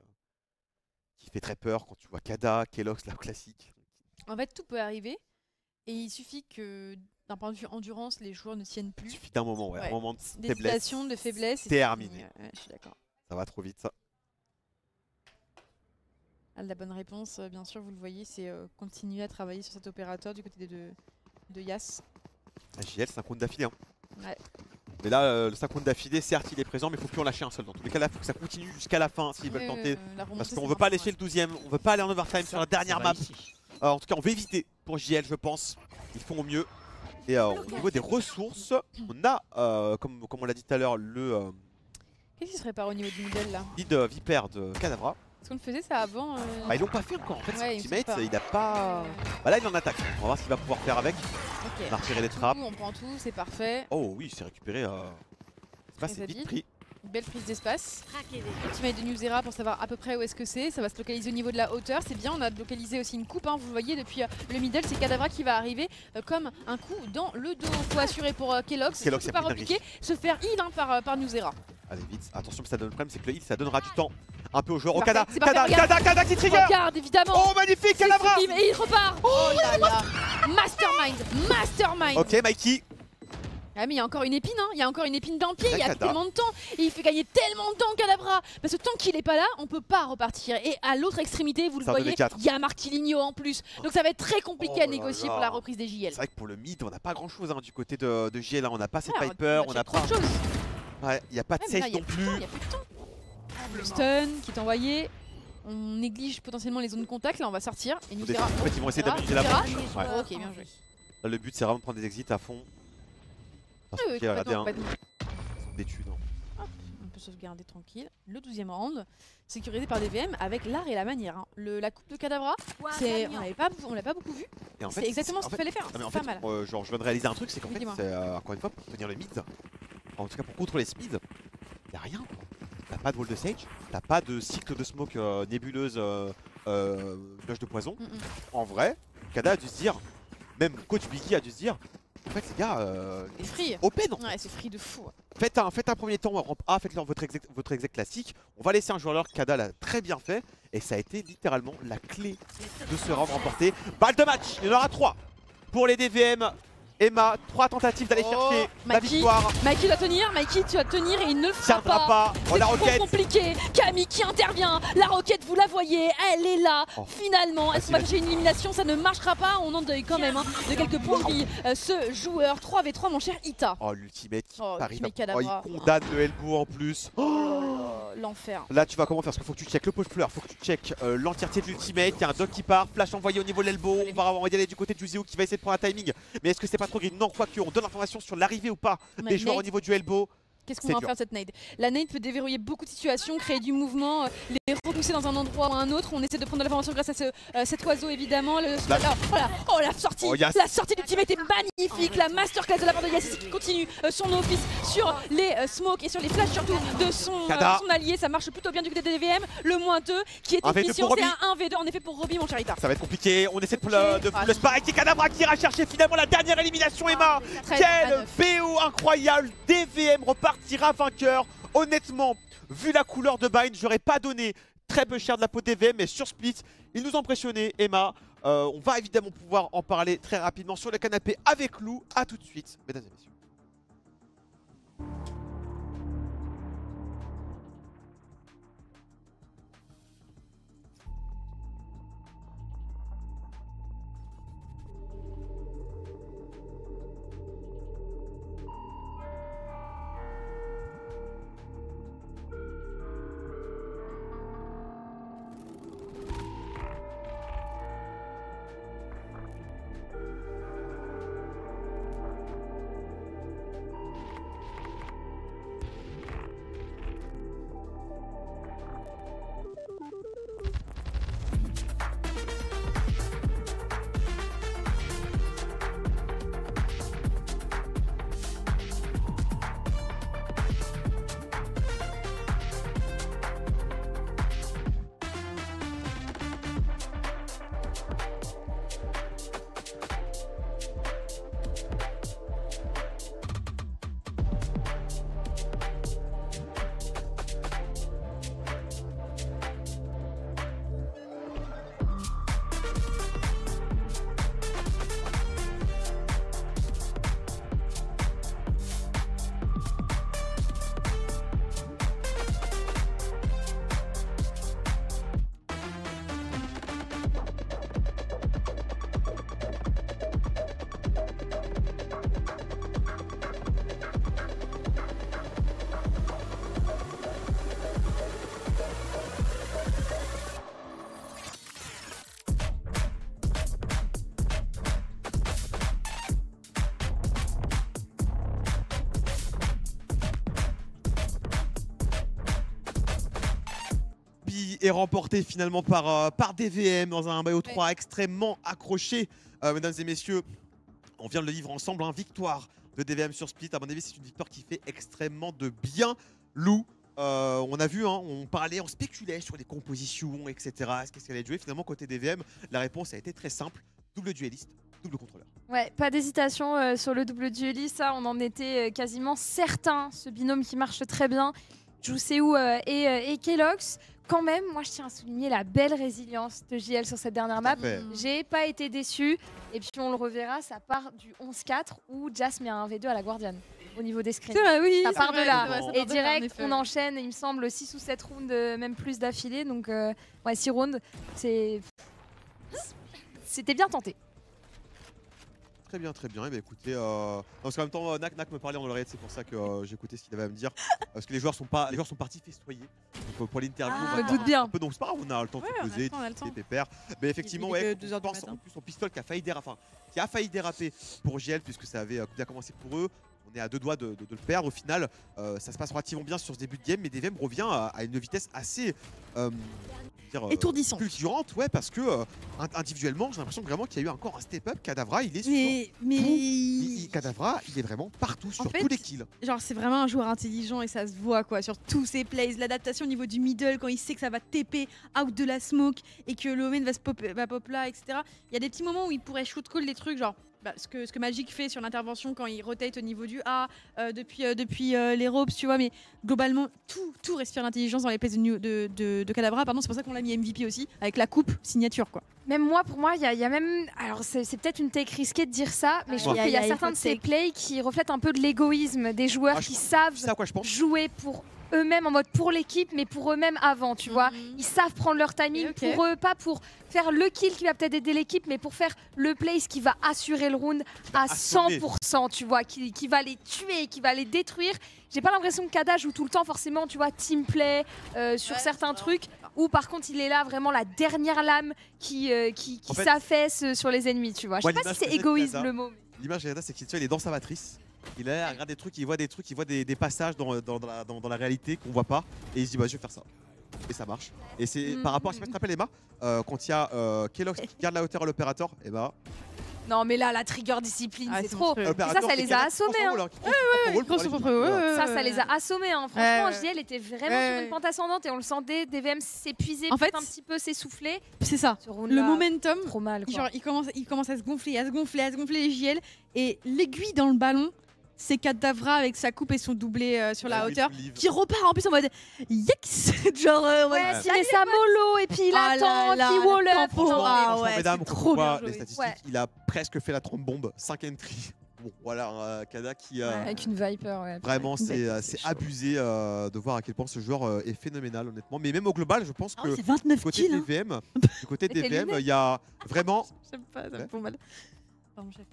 fait très peur quand tu vois Kada, Kelox, la classique. En fait, tout peut arriver. Et il suffit que, d'un point de vue endurance, les joueurs ne tiennent plus. Il suffit d'un moment, un moment de faiblesse. De faiblesse. C'est terminé. Je suis d'accord. Ça va trop vite, ça. La bonne réponse, bien sûr, vous le voyez, c'est continuer à travailler sur cet opérateur du côté de Yas. JL, 5 rounds d'affilée. Ouais. Mais là, le 5 rounds d'affilée, certes, il est présent, mais il faut plus en lâcher un seul. Dans tous les cas, là, il faut que ça continue jusqu'à la fin s'ils veulent tenter. Parce qu'on veut pas laisser le 12ème, on veut pas aller en overtime sur la dernière map. En tout cas, on veut éviter pour JL, je pense. Ils font au mieux. Et au niveau des ressources, on a, comme on l'a dit tout à l'heure, le. Qu'est-ce qui se prépare au niveau du middle là? Lead Viper de Kadavra. Est-ce qu'on faisait ça avant Bah, ils l'ont pas fait encore en fait, ouais, son ultimate, il a pas. Bah là il est en attaque, on va voir ce qu'il va pouvoir faire avec. On a retiré les trappes. On prend tout, c'est parfait. Oh oui, c'est récupéré. C'est vite pris. Belle prise d'espace. Ultimate de Newzera pour savoir à peu près où est-ce que c'est. Ça va se localiser au niveau de la hauteur. C'est bien, on a localisé aussi une coupe. Vous le voyez depuis le middle, c'est Kadavra qui va arriver comme un coup dans le dos. Faut assurer pour Kelox. Kelox pas repiquer, se faire heal par Newzera. Allez vite, attention, ça donne le problème, c'est que le heal ça donnera du temps un peu au joueur. Oh Kada qui trigger. Regarde évidemment. Oh magnifique Kadavra. Et il repart. Oh là là. Mastermind. Ok Mikey. Ah mais il y a encore une épine, il y a encore une épine dans le pied, il y a tellement de temps, et il fait gagner tellement de temps Kadavra, parce que tant qu'il est pas là, on peut pas repartir. Et à l'autre extrémité, vous le voyez, il y a Marquiligno en plus, donc ça va être très compliqué à négocier pour la reprise des JL. C'est vrai que pour le mid, on n'a pas grand chose du côté de JL, on n'a pas cette Viper, on n'a pas... Ouais, il n'y a pas de save non plus. Il y a plus de temps. Le stun qui est envoyé. On néglige potentiellement les zones de contact. Là, on va sortir. Et en fait, ils vont essayer d'amuser la manche. Ok, bien joué. Là, le but, c'est vraiment de prendre des exits à fond. Regardez, ils sont déçus, non. On peut sauvegarder tranquille. Le 12e round, sécurisé par DVM avec l'art et la manière. La coupe de Kadavra, on l'a pas beaucoup vu. C'est exactement ce qu'il fallait faire. En fait, genre, je viens de réaliser un truc, c'est qu'en fait, encore une fois, pour tenir le mid, en tout cas pour contrôler ce mid, il n'y a rien. T'as pas de wall de sage, t'as pas de cycle de smoke nébuleuse, nuage de poison. En vrai, Kada a dû se dire, même coach Biggie a dû se dire, en fait les gars, c'est free. Open. Ouais, c'est free de fou. Faites un premier temps rampe A, faites-leur votre exec classique. On va laisser un joueur leur Kada l'a très bien fait. Et ça a été littéralement la clé de ce round remporté. Balle de match, il y en aura 3 pour les DVM. Emma, 3 tentatives d'aller chercher la victoire. Mikey doit tenir, Mikey tu vas tenir et il ne le fera pas. Oh, la trop roquette. Compliqué. Camille qui intervient. La roquette, vous la voyez, elle est là. Finalement, est-ce qu'on va chercher une élimination? Ça ne marchera pas. On endeuille quand même de quelques points de vie ce joueur. 3v3 mon cher Ita. Oh l'ultimate qui arrive. Il il condamne le elbow en plus. l'enfer. Là, tu vas comment faire? Parce qu'il faut que tu checkes le push fleur, faut que tu checkes l'entièreté de l'ultimate. Il y a un dock qui part, flash envoyé au niveau de l'elbow. On va y aller du côté du Zeo qui va essayer de prendre un timing. Mais est-ce que c'est pas trop green? Non, quoique, on donne l'information sur l'arrivée ou pas des joueurs au niveau du elbow. Qu'est-ce qu'on va en faire de cette nade? La nade peut déverrouiller beaucoup de situations, créer du mouvement, les repousser dans un endroit ou un autre. On essaie de prendre de l'information grâce à cet oiseau évidemment. Oh la sortie, la sortie d'ultimate est magnifique. La masterclass de la part de Yassis qui continue son office sur les smokes et sur les flashs surtout de son allié. Ça marche plutôt bien du côté de DVM. Le -2 qui est efficient, c'est un 1v2 en effet pour Robbie mon charita. Ça va être compliqué, on essaie de le spike et Kadavra qui ira chercher finalement la dernière élimination. Emma, quel BO incroyable. DVM repartira vainqueur. Honnêtement, vu la couleur de Bind, j'aurais pas donné très peu cher de la peau DVM, mais sur Split, ils nous ont impressionnés. Emma, on va évidemment pouvoir en parler très rapidement sur le canapé avec Lou. A tout de suite, mesdames et messieurs. Est remporté finalement par DVM dans un maillot 3 extrêmement accroché. Mesdames et messieurs, on vient de le vivre ensemble, hein, victoire de DVM sur Split. À mon avis, c'est une victoire qui fait extrêmement de bien. Lou, on a vu, hein, on parlait, on spéculait sur les compositions, etc. Est-ce qu'elle allait jouer? Finalement, côté DVM, la réponse a été très simple. Double dueliste, double contrôleur. Ouais, pas d'hésitation sur le double dueliste. Ça, on en était quasiment certain. Ce binôme qui marche très bien. Juseu et Kelox. Quand même, moi je tiens à souligner la belle résilience de JL sur cette dernière map. J'ai pas été déçu. Et puis on le reverra, ça part du 11-4 où Jas met un 1v2 à la Guardian au niveau des screens. Oui, ça part de là. Et direct, on enchaîne, il me semble, 6 ou 7 rounds, même plus d'affilée. Donc, ouais, 6 rounds. C'était bien tenté. Très bien, très bien. Eh bien écoutez, parce qu'en même temps, Nak me parlait en l'oreillette, c'est pour ça que j'ai écouté ce qu'il avait à me dire. Parce que les joueurs sont partis festoyer. Donc pour l'interview, on va doute bien. Un peu, donc c'est pas grave, on a le temps de se poser, des pépères. Mais effectivement, ouais, on pense en plus au pistol qui a failli déraper, pour GL puisque ça avait bien commencé pour eux. On est à 2 doigts de le perdre. Au final, ça se passe relativement bien sur ce début de game, mais DVM revient à une vitesse assez étourdissante, fulgurante, ouais, parce que individuellement, j'ai l'impression vraiment qu'il y a eu encore un step-up. Kadavra, il est Kadavra, il est vraiment partout sur tous les kills. Genre, c'est vraiment un joueur intelligent et ça se voit quoi sur tous ses plays. L'adaptation au niveau du middle, quand il sait que ça va TP out de la smoke et que le main va pop là, etc. Il y a des petits moments où il pourrait shoot call des trucs genre. Ce que Magic fait sur l'intervention quand il rotate au niveau du A depuis les ropes, tu vois, mais globalement tout respire l'intelligence dans les plays de Kadavra. Pardon, c'est pour ça qu'on l'a mis MVP aussi, avec la coupe signature quoi. Même moi, pour moi, il y a même. Alors, c'est peut-être une take risquée de dire ça, mais je trouve qu'il y a certains de ces plays qui reflètent un peu de l'égoïsme des joueurs qui savent jouer pour eux-mêmes en mode pour l'équipe, mais pour eux-mêmes avant, tu vois. Ils savent prendre leur timing pour eux, pas pour faire le kill qui va peut-être aider l'équipe, mais pour faire le place qui va assurer le round à 100%, tu vois, qui va les tuer, qui va les détruire. J'ai pas l'impression que Kada joue tout le temps forcément, tu vois, team play sur certains trucs, ou par contre il est là vraiment la dernière lame qui s'affaisse sur les ennemis, tu vois. Je sais pas si c'est égoïsme le mot. L'image de Kada, c'est qu'il est dans sa matrice. Il a regarde des trucs, il voit des trucs, il voit des passages dans la réalité qu'on voit pas, et il se dit bah je vais faire ça. Et ça marche. Et c'est par rapport à ce que tu te rappelles Emma, quand il y a Kelox qui garde la hauteur à l'opérateur, et bah. Non mais là la trigger discipline c'est trop. Et ça les a assommés. Ça les a assommés. Franchement JL était vraiment sur une pente ascendante et on le sentait, DVM s'épuiser, en fait un petit peu s'essouffler. C'est ça. Le momentum. Trop mal. Genre il commence à se gonfler, les JL et l'aiguille dans le ballon. C'est Kadavra avec sa coupe et son doublé sur la hauteur qui repart en plus en mode Yex genre il met sa mollo et puis il attend, puis wall up. Mesdames, trop bien les statistiques, il a presque fait la trompe bombe, 5 entry. Bon voilà, Kada qui avec une Viper vraiment c'est abusé de voir à quel point ce joueur est phénoménal honnêtement, mais même au global je pense que du côté de DVM il y a vraiment j'aime pas, ça me fait mal. Pardon chef.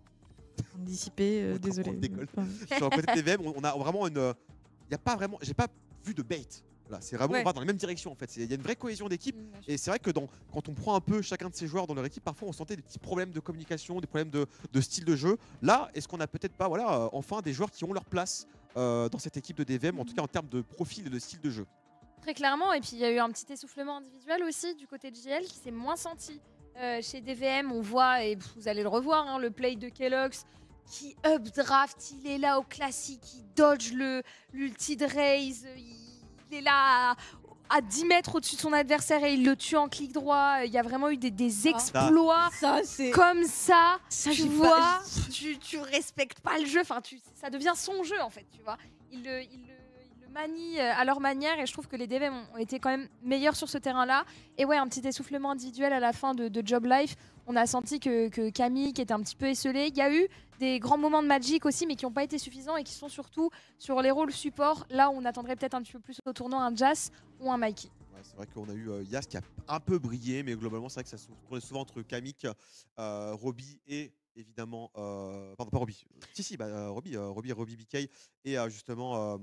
Dissipé, désolé. Sur le côté de DVM, on a vraiment une. Il y a pas vraiment. J'ai pas vu de bait. Là, c'est vraiment on va dans la même direction en fait. Il y a une vraie cohésion d'équipe. Et c'est vrai que quand on prend un peu chacun de ces joueurs dans leur équipe, parfois on sentait des petits problèmes de communication, des problèmes de style de jeu. Là, est-ce qu'on a peut-être pas, voilà, enfin des joueurs qui ont leur place dans cette équipe de DVM, en tout cas en termes de profil et de style de jeu. Très clairement. Et puis il y a eu un petit essoufflement individuel aussi du côté de JL qui s'est moins senti. Chez DVM, on voit, et vous allez le revoir, hein, le play de Kelox qui updraft, il est là au classique, il dodge l'ulti de Raze, il est là à 10 mètres au-dessus de son adversaire et il le tue en clic droit. Il y a vraiment eu des exploits comme ça. Tu vois, tu respectes pas le jeu, enfin, ça devient son jeu en fait, tu vois. Il le manie à leur manière et je trouve que les DVM ont été quand même meilleurs sur ce terrain-là. Et ouais, un petit essoufflement individuel à la fin de Job Life. On a senti que Camille qui était un petit peu esselée. Il y a eu des grands moments de Magic aussi, mais qui n'ont pas été suffisants et qui sont surtout sur les rôles support. Là où on attendrait peut-être un petit peu plus au tournant un Jas ou un Mikey. Ouais, c'est vrai qu'on a eu Yas qui a un peu brillé, mais globalement c'est vrai que ça se tournait souvent entre Kamik, Robbie et évidemment... pardon, pas Robbie. Robbie BK et justement...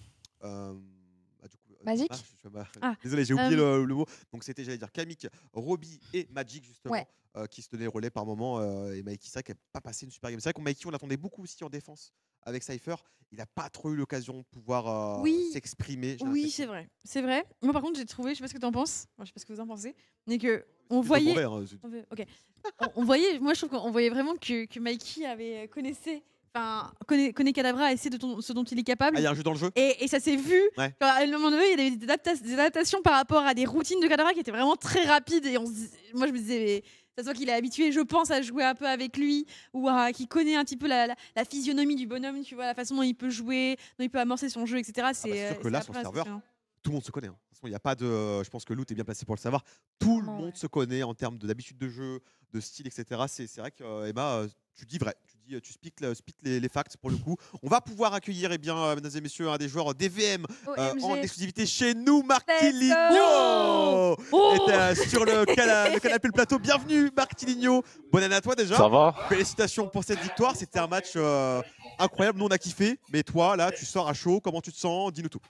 Magic. Désolé, j'ai oublié le mot. Donc c'était, j'allais dire, Kamik, Robbie et Magic justement, qui se tenaient le relais par moment. Et Mikey, c'est vrai qu'il n'a pas passé une super game. C'est vrai qu'on Mikey, on l'attendait beaucoup aussi en défense avec Cypher. Il n'a pas trop eu l'occasion de pouvoir s'exprimer. Oui, c'est vrai. C'est vrai. Moi par contre, j'ai trouvé, je sais pas ce que tu en penses, je sais pas ce que vous en pensez, mais que on voyait. On voyait, moi je trouve qu'on voyait vraiment que Mikey connaît Kadavra et sait de ce dont il est capable. Il y a un jeu dans le jeu. Et ça s'est vu. Ouais. À un moment donné, il y avait des adaptations par rapport à des routines de Kadavra qui étaient vraiment très rapides. Et moi, je me disais, ça se voit qu'il est habitué, je pense, à jouer un peu avec lui ou qu'il connaît un petit peu la physionomie du bonhomme, tu vois, la façon dont il peut jouer, dont il peut amorcer son jeu, etc. C'est sûr que là, sur le serveur, tout le monde se connaît. Hein. De toute façon, il n'y a pas de. Je pense que Loot est bien placé pour le savoir. Tout le monde se connaît en termes d'habitude de jeu, de style, etc. C'est vrai que Emma, tu dis vrai. Tu spit les facts pour le coup. On va pouvoir accueillir, mesdames et messieurs, un des joueurs DVM en exclusivité chez nous, Martiligno. Sur le canapé le plateau. Bienvenue, Martiligno. Bonne année à toi déjà. Ça va. Félicitations pour cette victoire. C'était un match incroyable. Nous, on a kiffé. Mais toi, là, tu sors à chaud. Comment tu te sens? Dis-nous tout.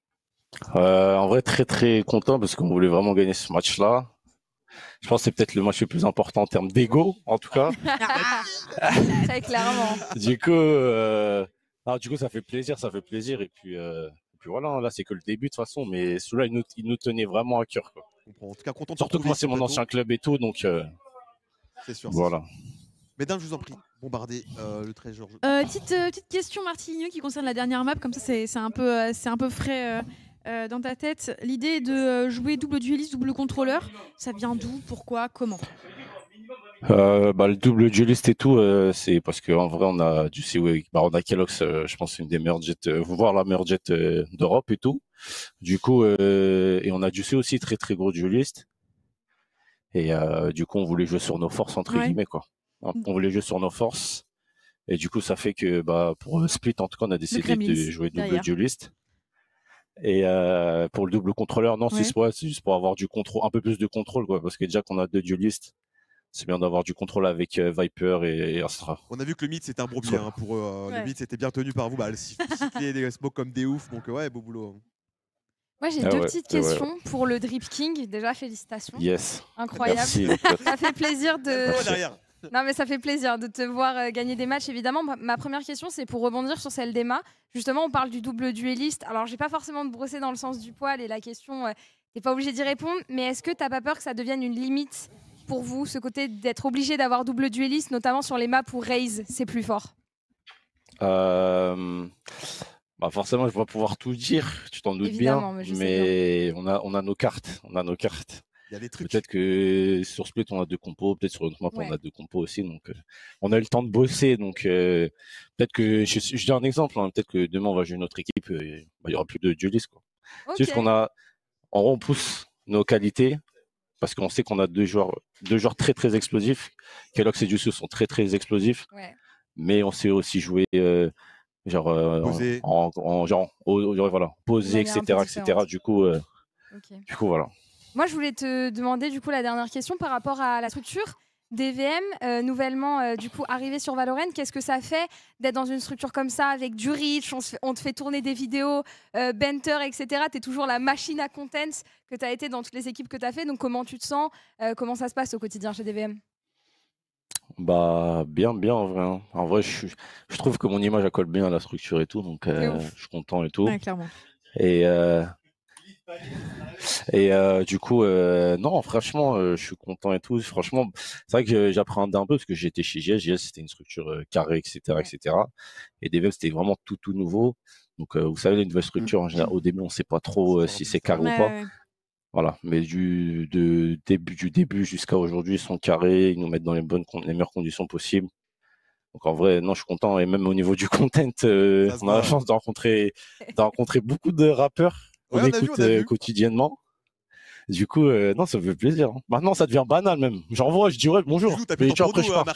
En vrai, très très content parce qu'on voulait vraiment gagner ce match-là. Je pense que c'est peut-être le match le plus important en termes d'ego, en tout cas. Très clairement. Du coup, ça fait plaisir. Et puis voilà, là, c'est que le début de toute façon. Mais celui-là, il nous tenait vraiment à cœur. Quoi. En tout cas, content de surtout que moi, c'est mon ancien club et tout, donc c'est sûr. Voilà. Mesdames, je vous en prie, bombardez le trésor. Petite question, Martiligno, qui concerne la dernière map. Comme ça, c'est un peu frais. Dans ta tête, l'idée de jouer double dueliste, double contrôleur, ça vient d'où? Pourquoi? Comment? Le double dueliste et tout, c'est parce qu'en vrai, on a du on a Kelox, je pense, une des meilleures jets, voire la meilleure jet d'Europe et tout. Du coup, et on a du aussi très très gros dueliste. Et du coup, on voulait jouer sur nos forces, entre guillemets, quoi. On voulait jouer sur nos forces. Et du coup, ça fait que pour Split, en tout cas, on a décidé de jouer double dueliste. Et pour le double contrôleur, non, Ouais. c'est juste pour avoir du contrôle, un peu plus de contrôle, quoi, parce que déjà qu'on a 2 duelistes, c'est bien d'avoir du contrôle avec Viper et Astra. On a vu que le mid c'était un bourbier hein, pour eux. Le mid c'était bien tenu par vous. Bah, cycler des smokes comme des oufs, donc ouais, beau boulot. Moi, j'ai deux petites questions pour le Drip King. Déjà, félicitations. Yes. Incroyable. Merci. Ça fait plaisir de. Derrière. Non, mais ça fait plaisir de te voir gagner des matchs, évidemment. Ma première question, c'est pour rebondir sur celle d'Emma. Justement, on parle du double dueliste. Alors, j'ai pas forcément de brosser dans le sens du poil et la question, t'es pas obligé d'y répondre. Mais est-ce que t'as pas peur que ça devienne une limite pour vous, ce côté d'être obligé d'avoir double dueliste, notamment sur les maps où Raze, c'est plus fort? Bah forcément, je vais pouvoir tout dire, tu t'en doutes Évidemment, bien. mais je sais Mais on a nos cartes. On a nos cartes. Il y a des trucs. Peut-être que sur Split, on a 2 compos. Peut-être sur notre map, Ouais. on a 2 compos aussi. Donc, on a eu le temps de bosser. Donc, peut-être que, je dis un exemple, hein, peut-être que demain, on va jouer une autre équipe. Il y aura plus de duelistes, quoi. Ok. C'est juste qu'on a, en gros, on pousse nos qualités parce qu'on sait qu'on a deux joueurs très, très explosifs. Kelox et Juice sont très, très explosifs. Ouais. Mais on sait aussi jouer, Poser. voilà, poser, manière un etc., peu etc. différente. Du coup, voilà. Moi, je voulais te demander du coup la dernière question par rapport à la structure d'EVM, nouvellement du coup arrivé sur Valorant. Qu'est-ce que ça fait d'être dans une structure comme ça avec du reach, on te fait tourner des vidéos, Benter, etc. Tu es toujours la machine à content que tu as été dans toutes les équipes que tu as fait. Donc comment tu te sens, comment ça se passe au quotidien chez DVM? Bah, bien en vrai, hein. En vrai, je trouve que mon image elle colle bien à la structure et tout, donc je suis content et tout. Ouais, clairement. Et du coup, non, franchement, je suis content et tout. Franchement, c'est vrai que j'appréhendais un peu parce que j'étais chez GS. GS, c'était une structure carrée, etc., etc. Et DevM, c'était vraiment tout nouveau. Donc, vous savez, les nouvelles structures, en général, au début, on ne sait pas trop si c'est carré ou pas. Ouais. Voilà, mais du début jusqu'à aujourd'hui, ils sont carrés, ils nous mettent dans les meilleures conditions possibles. Donc en vrai, non, je suis content. Et même au niveau du content, on a la chance de rencontrer beaucoup de rappeurs qu'on écoute quotidiennement. Du coup, non, ça me fait plaisir. Hein. Maintenant, ça devient banal même. J'envoie, je dis ouais, bonjour. Mais tu après, je pars.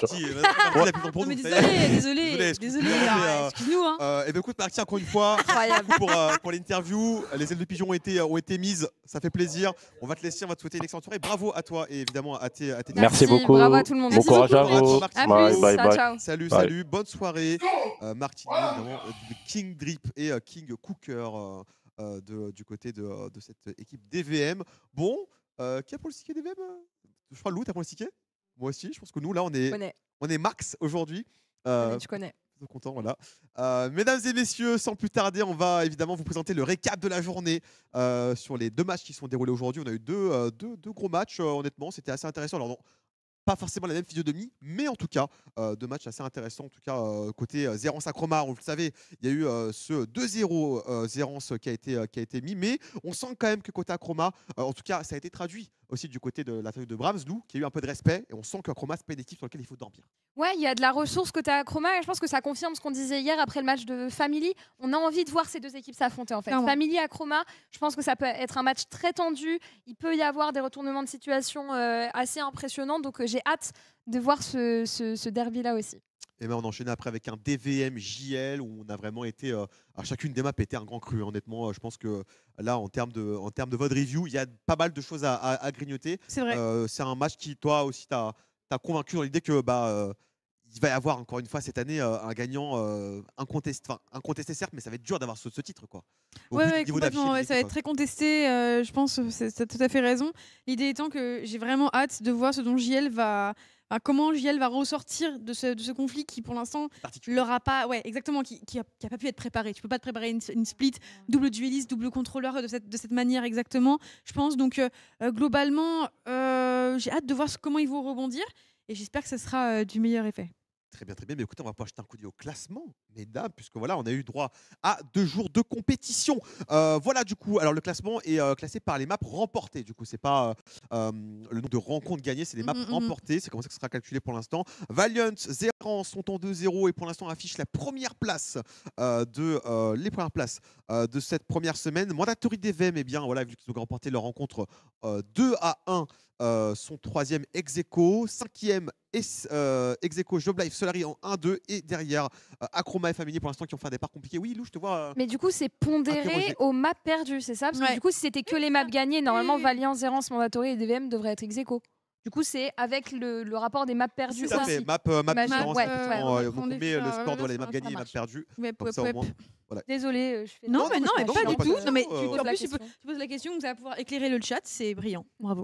Désolé. Excuse-nous. Hein. Et ben écoute, Marty, encore une fois, pour l'interview, les ailes de pigeon ont été mises. Ça fait plaisir. On va te laisser, on va te souhaiter une excellente soirée. Bravo à toi et évidemment à tes. Merci beaucoup. Bravo à tout le monde. Bon courage à vous. Bye. Ciao. Salut. Bonne soirée. Marty, évidemment, King Drip et King Cooker. Du côté de cette équipe DVM. Bon, qui a pronostiqué DVM? Je crois Lou, t'as pronostiqué? Moi aussi, je pense que nous, là, on est max aujourd'hui. Tu connais. Content, voilà. Mesdames et messieurs, sans plus tarder, on va évidemment vous présenter le récap de la journée sur les 2 matchs qui sont déroulés aujourd'hui. On a eu deux gros matchs, honnêtement, c'était assez intéressant. Alors, non, pas forcément la même physionomie, mais en tout cas, 2 matchs assez intéressants. En tout cas, côté Zerance Acromar, vous le savez, il y a eu ce 2-0 Zerance qui a été mis, mais on sent quand même que côté Acroma, en tout cas, ça a été traduit aussi du côté de l'attaque de Brahms, Lou, qui a eu un peu de respect, et on sent qu'Acroma, c'est pas une équipe sur laquelle il faut dormir. Ouais, il y a de la ressource côté Acroma et je pense que ça confirme ce qu'on disait hier après le match de Family. On a envie de voir ces 2 équipes s'affronter en fait. Clairement. Family Acroma, je pense que ça peut être un match très tendu. Il peut y avoir des retournements de situation assez impressionnants. Donc j'ai hâte de voir ce derby-là aussi. Et ben on enchaînait après avec un DVM JL où on a vraiment été à chacune des maps était un grand cru. Honnêtement, je pense que là en termes de votre review, il y a pas mal de choses à grignoter. C'est vrai. C'est un match qui toi aussi t'as convaincu dans l'idée que il va y avoir encore une fois cette année un gagnant incontesté certes, mais ça va être dur d'avoir ce titre quoi. Ouais, complètement. Ça va être très contesté. Je pense que tu as tout à fait raison. L'idée étant que j'ai vraiment hâte de voir ce dont JL va. Comment JL va ressortir de ce conflit qui, pour l'instant, leur a pas, exactement, qui a pas pu être préparé. Tu peux pas te préparer une split, double dueliste, double contrôleur de cette manière exactement. Je pense donc globalement, j'ai hâte de voir comment ils vont rebondir et j'espère que ce sera du meilleur effet. Très bien. Mais écoutez, on va pouvoir jeter un coup d'œil au classement, mesdames, puisque voilà, on a eu droit à 2 jours de compétition. Voilà, du coup, alors le classement est classé par les maps remportées. Du coup, c'est pas le nombre de rencontres gagnées, c'est les maps remportées. C'est comme ça que ce sera calculé pour l'instant. Valiant, Zerance sont en 2-0 et pour l'instant affichent la première place les premières places de cette première semaine. Mandatory DVM, eh bien, voilà, vu qu'ils ont remporté leur rencontre 2-1. son 3e ex-aequo, 5e ex-aequo Job Life Solari en 1-2 et derrière Acroma et Family pour l'instant qui ont fait un départ compliqué. Oui Lou, je te vois. Mais du coup c'est pondéré aux maps perdues, c'est ça? Parce que du coup si c'était que les maps gagnées, normalement Valiant, Zerance, Mandatory et DVM devraient être ex-aequo. Du coup, c'est avec le rapport des maps perdues aussi. Tout à fait. Map différence. On met le score de les maps gagnées et les maps perdues. Comme ça, au moins. Voilà. Désolée, je fais non, mais pas du tout. Non, mais en plus, tu poses la question, vous allez pouvoir éclairer le chat, c'est brillant. Bravo.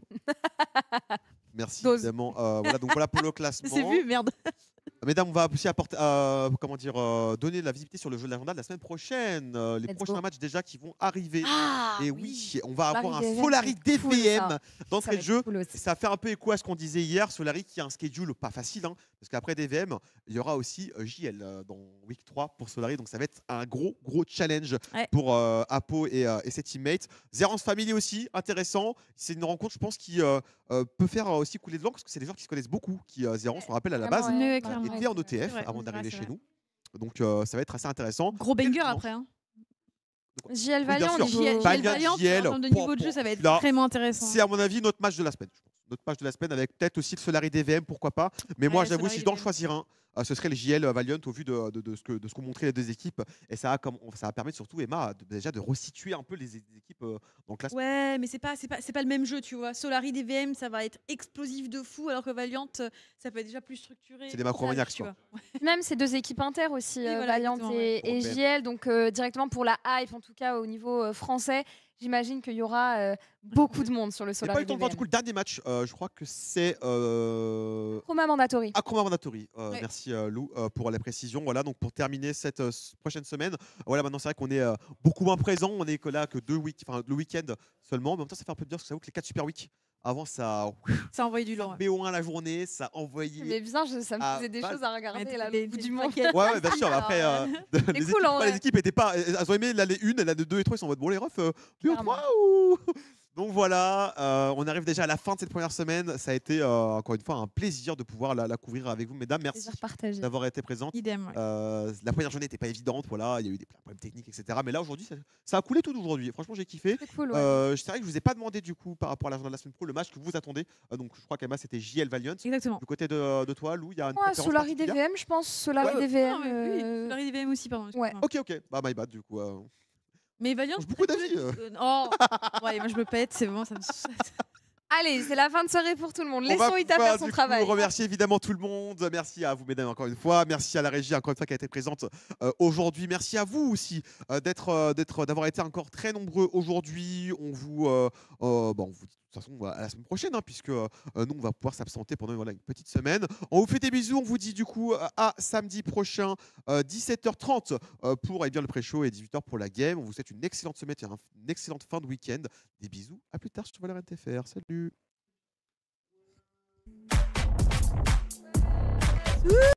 Merci évidemment. Voilà, donc voilà pour le classement. C'est vu, merde. Mesdames, on va aussi apporter, donner de la visibilité sur le jeu de l'agenda de la semaine prochaine. Les prochains matchs déjà qui vont arriver. Et oui, on va avoir un Solari DVM d'entrée de jeu. Ça fait un peu écho à ce qu'on disait hier. Solari qui a un schedule pas facile, hein, parce qu'après DVM, il y aura aussi JL dans Week 3 pour Solari. Donc ça va être un gros challenge pour Apo et ses teammates. Zerance Family aussi, intéressant. C'est une rencontre, je pense, qui peut faire aussi couler de l'encre, parce que c'est des joueurs qui se connaissent beaucoup, qui Zerance, on rappelle à la base, était en ETF avant d'arriver chez nous. Donc ça va être assez intéressant. Gros banger après. Hein. JL Valiant, JL Valiant, en termes de niveau de jeu, ça va être vraiment intéressant. C'est à mon avis notre match de la semaine. Notre match de la semaine avec peut-être aussi le Solari DVM, pourquoi pas. Mais moi, j'avoue, si je dois en choisir un, ce serait le JL Valiant au vu de ce qu'ont montré les deux équipes. Et ça va permettre surtout, Emma, déjà de resituer un peu les équipes dans le classement. Ouais, mais c'est pas le même jeu, tu vois. Solari DVM, ça va être explosif de fou, alors que Valiant, ça peut être déjà plus structuré. C'est des macromaniacs, tu vois. Même ces deux équipes inter aussi, Valiant et JL. Donc directement pour la hype, en tout cas au niveau français. J'imagine qu'il y aura beaucoup de monde sur le Solari. J'ai pas eu le temps de voir du coup le dernier match. Je crois que c'est Chroma Mandatory. Chroma Mandatory. Merci Lou pour la précision. Voilà, donc pour terminer cette prochaine semaine. Voilà, maintenant c'est vrai qu'on est beaucoup moins présent. On est que là que le week-end seulement. Mais en même temps, ça fait un peu de bien parce que ça vaut que les 4 Super Week. Avant, ça a envoyé du lourd. BO1 la journée, ça envoyait. Mais bien, ça me faisait des choses à regarder là, le bout du monde. Ouais, bien sûr. Après, les équipes étaient pas. Elles ont aimé l'année 1, l'année 2 et 3. Ils sont en mode bon, les refs, BO3 ou. Donc voilà, on arrive déjà à la fin de cette première semaine. Ça a été encore une fois un plaisir de pouvoir la couvrir avec vous, mesdames. Merci d'avoir été présentes. Idem. La première journée n'était pas évidente, voilà, il y a eu des problèmes techniques, etc. Mais là aujourd'hui, ça a coulé tout aujourd'hui. Franchement, j'ai kiffé. C'est cool, c'est vrai que je vous ai pas demandé du coup par rapport à l'agenda de la semaine pro le match que vous attendez. Donc je crois qu'Emma c'était JL Valiant. Exactement. Du côté de toi, Lou, il y a une préférence Solari DVM, je pense. Solari DVM. Oui, Solari DVM aussi, pardon. Ouais. Ok. Bah my bad du coup. Mais Valiant, beaucoup d'avis. Oh, ouais, moi je me pète, c'est bon, ça me. Allez, c'est la fin de soirée pour tout le monde. Laissons Ita faire son travail. On remercie évidemment tout le monde. Merci à vous, mesdames, encore une fois. Merci à la régie, encore une fois, qui a été présente aujourd'hui. Merci à vous aussi d'avoir été encore très nombreux aujourd'hui. On vous dit de toute façon à la semaine prochaine, hein, puisque nous, on va pouvoir s'absenter pendant une petite semaine. On vous fait des bisous. On vous dit du coup à samedi prochain, 17h30 pour le pré-show et 18h pour la game. On vous souhaite une excellente semaine et une excellente fin de week-end. Des bisous. À plus tard sur Valorant FR. Salut.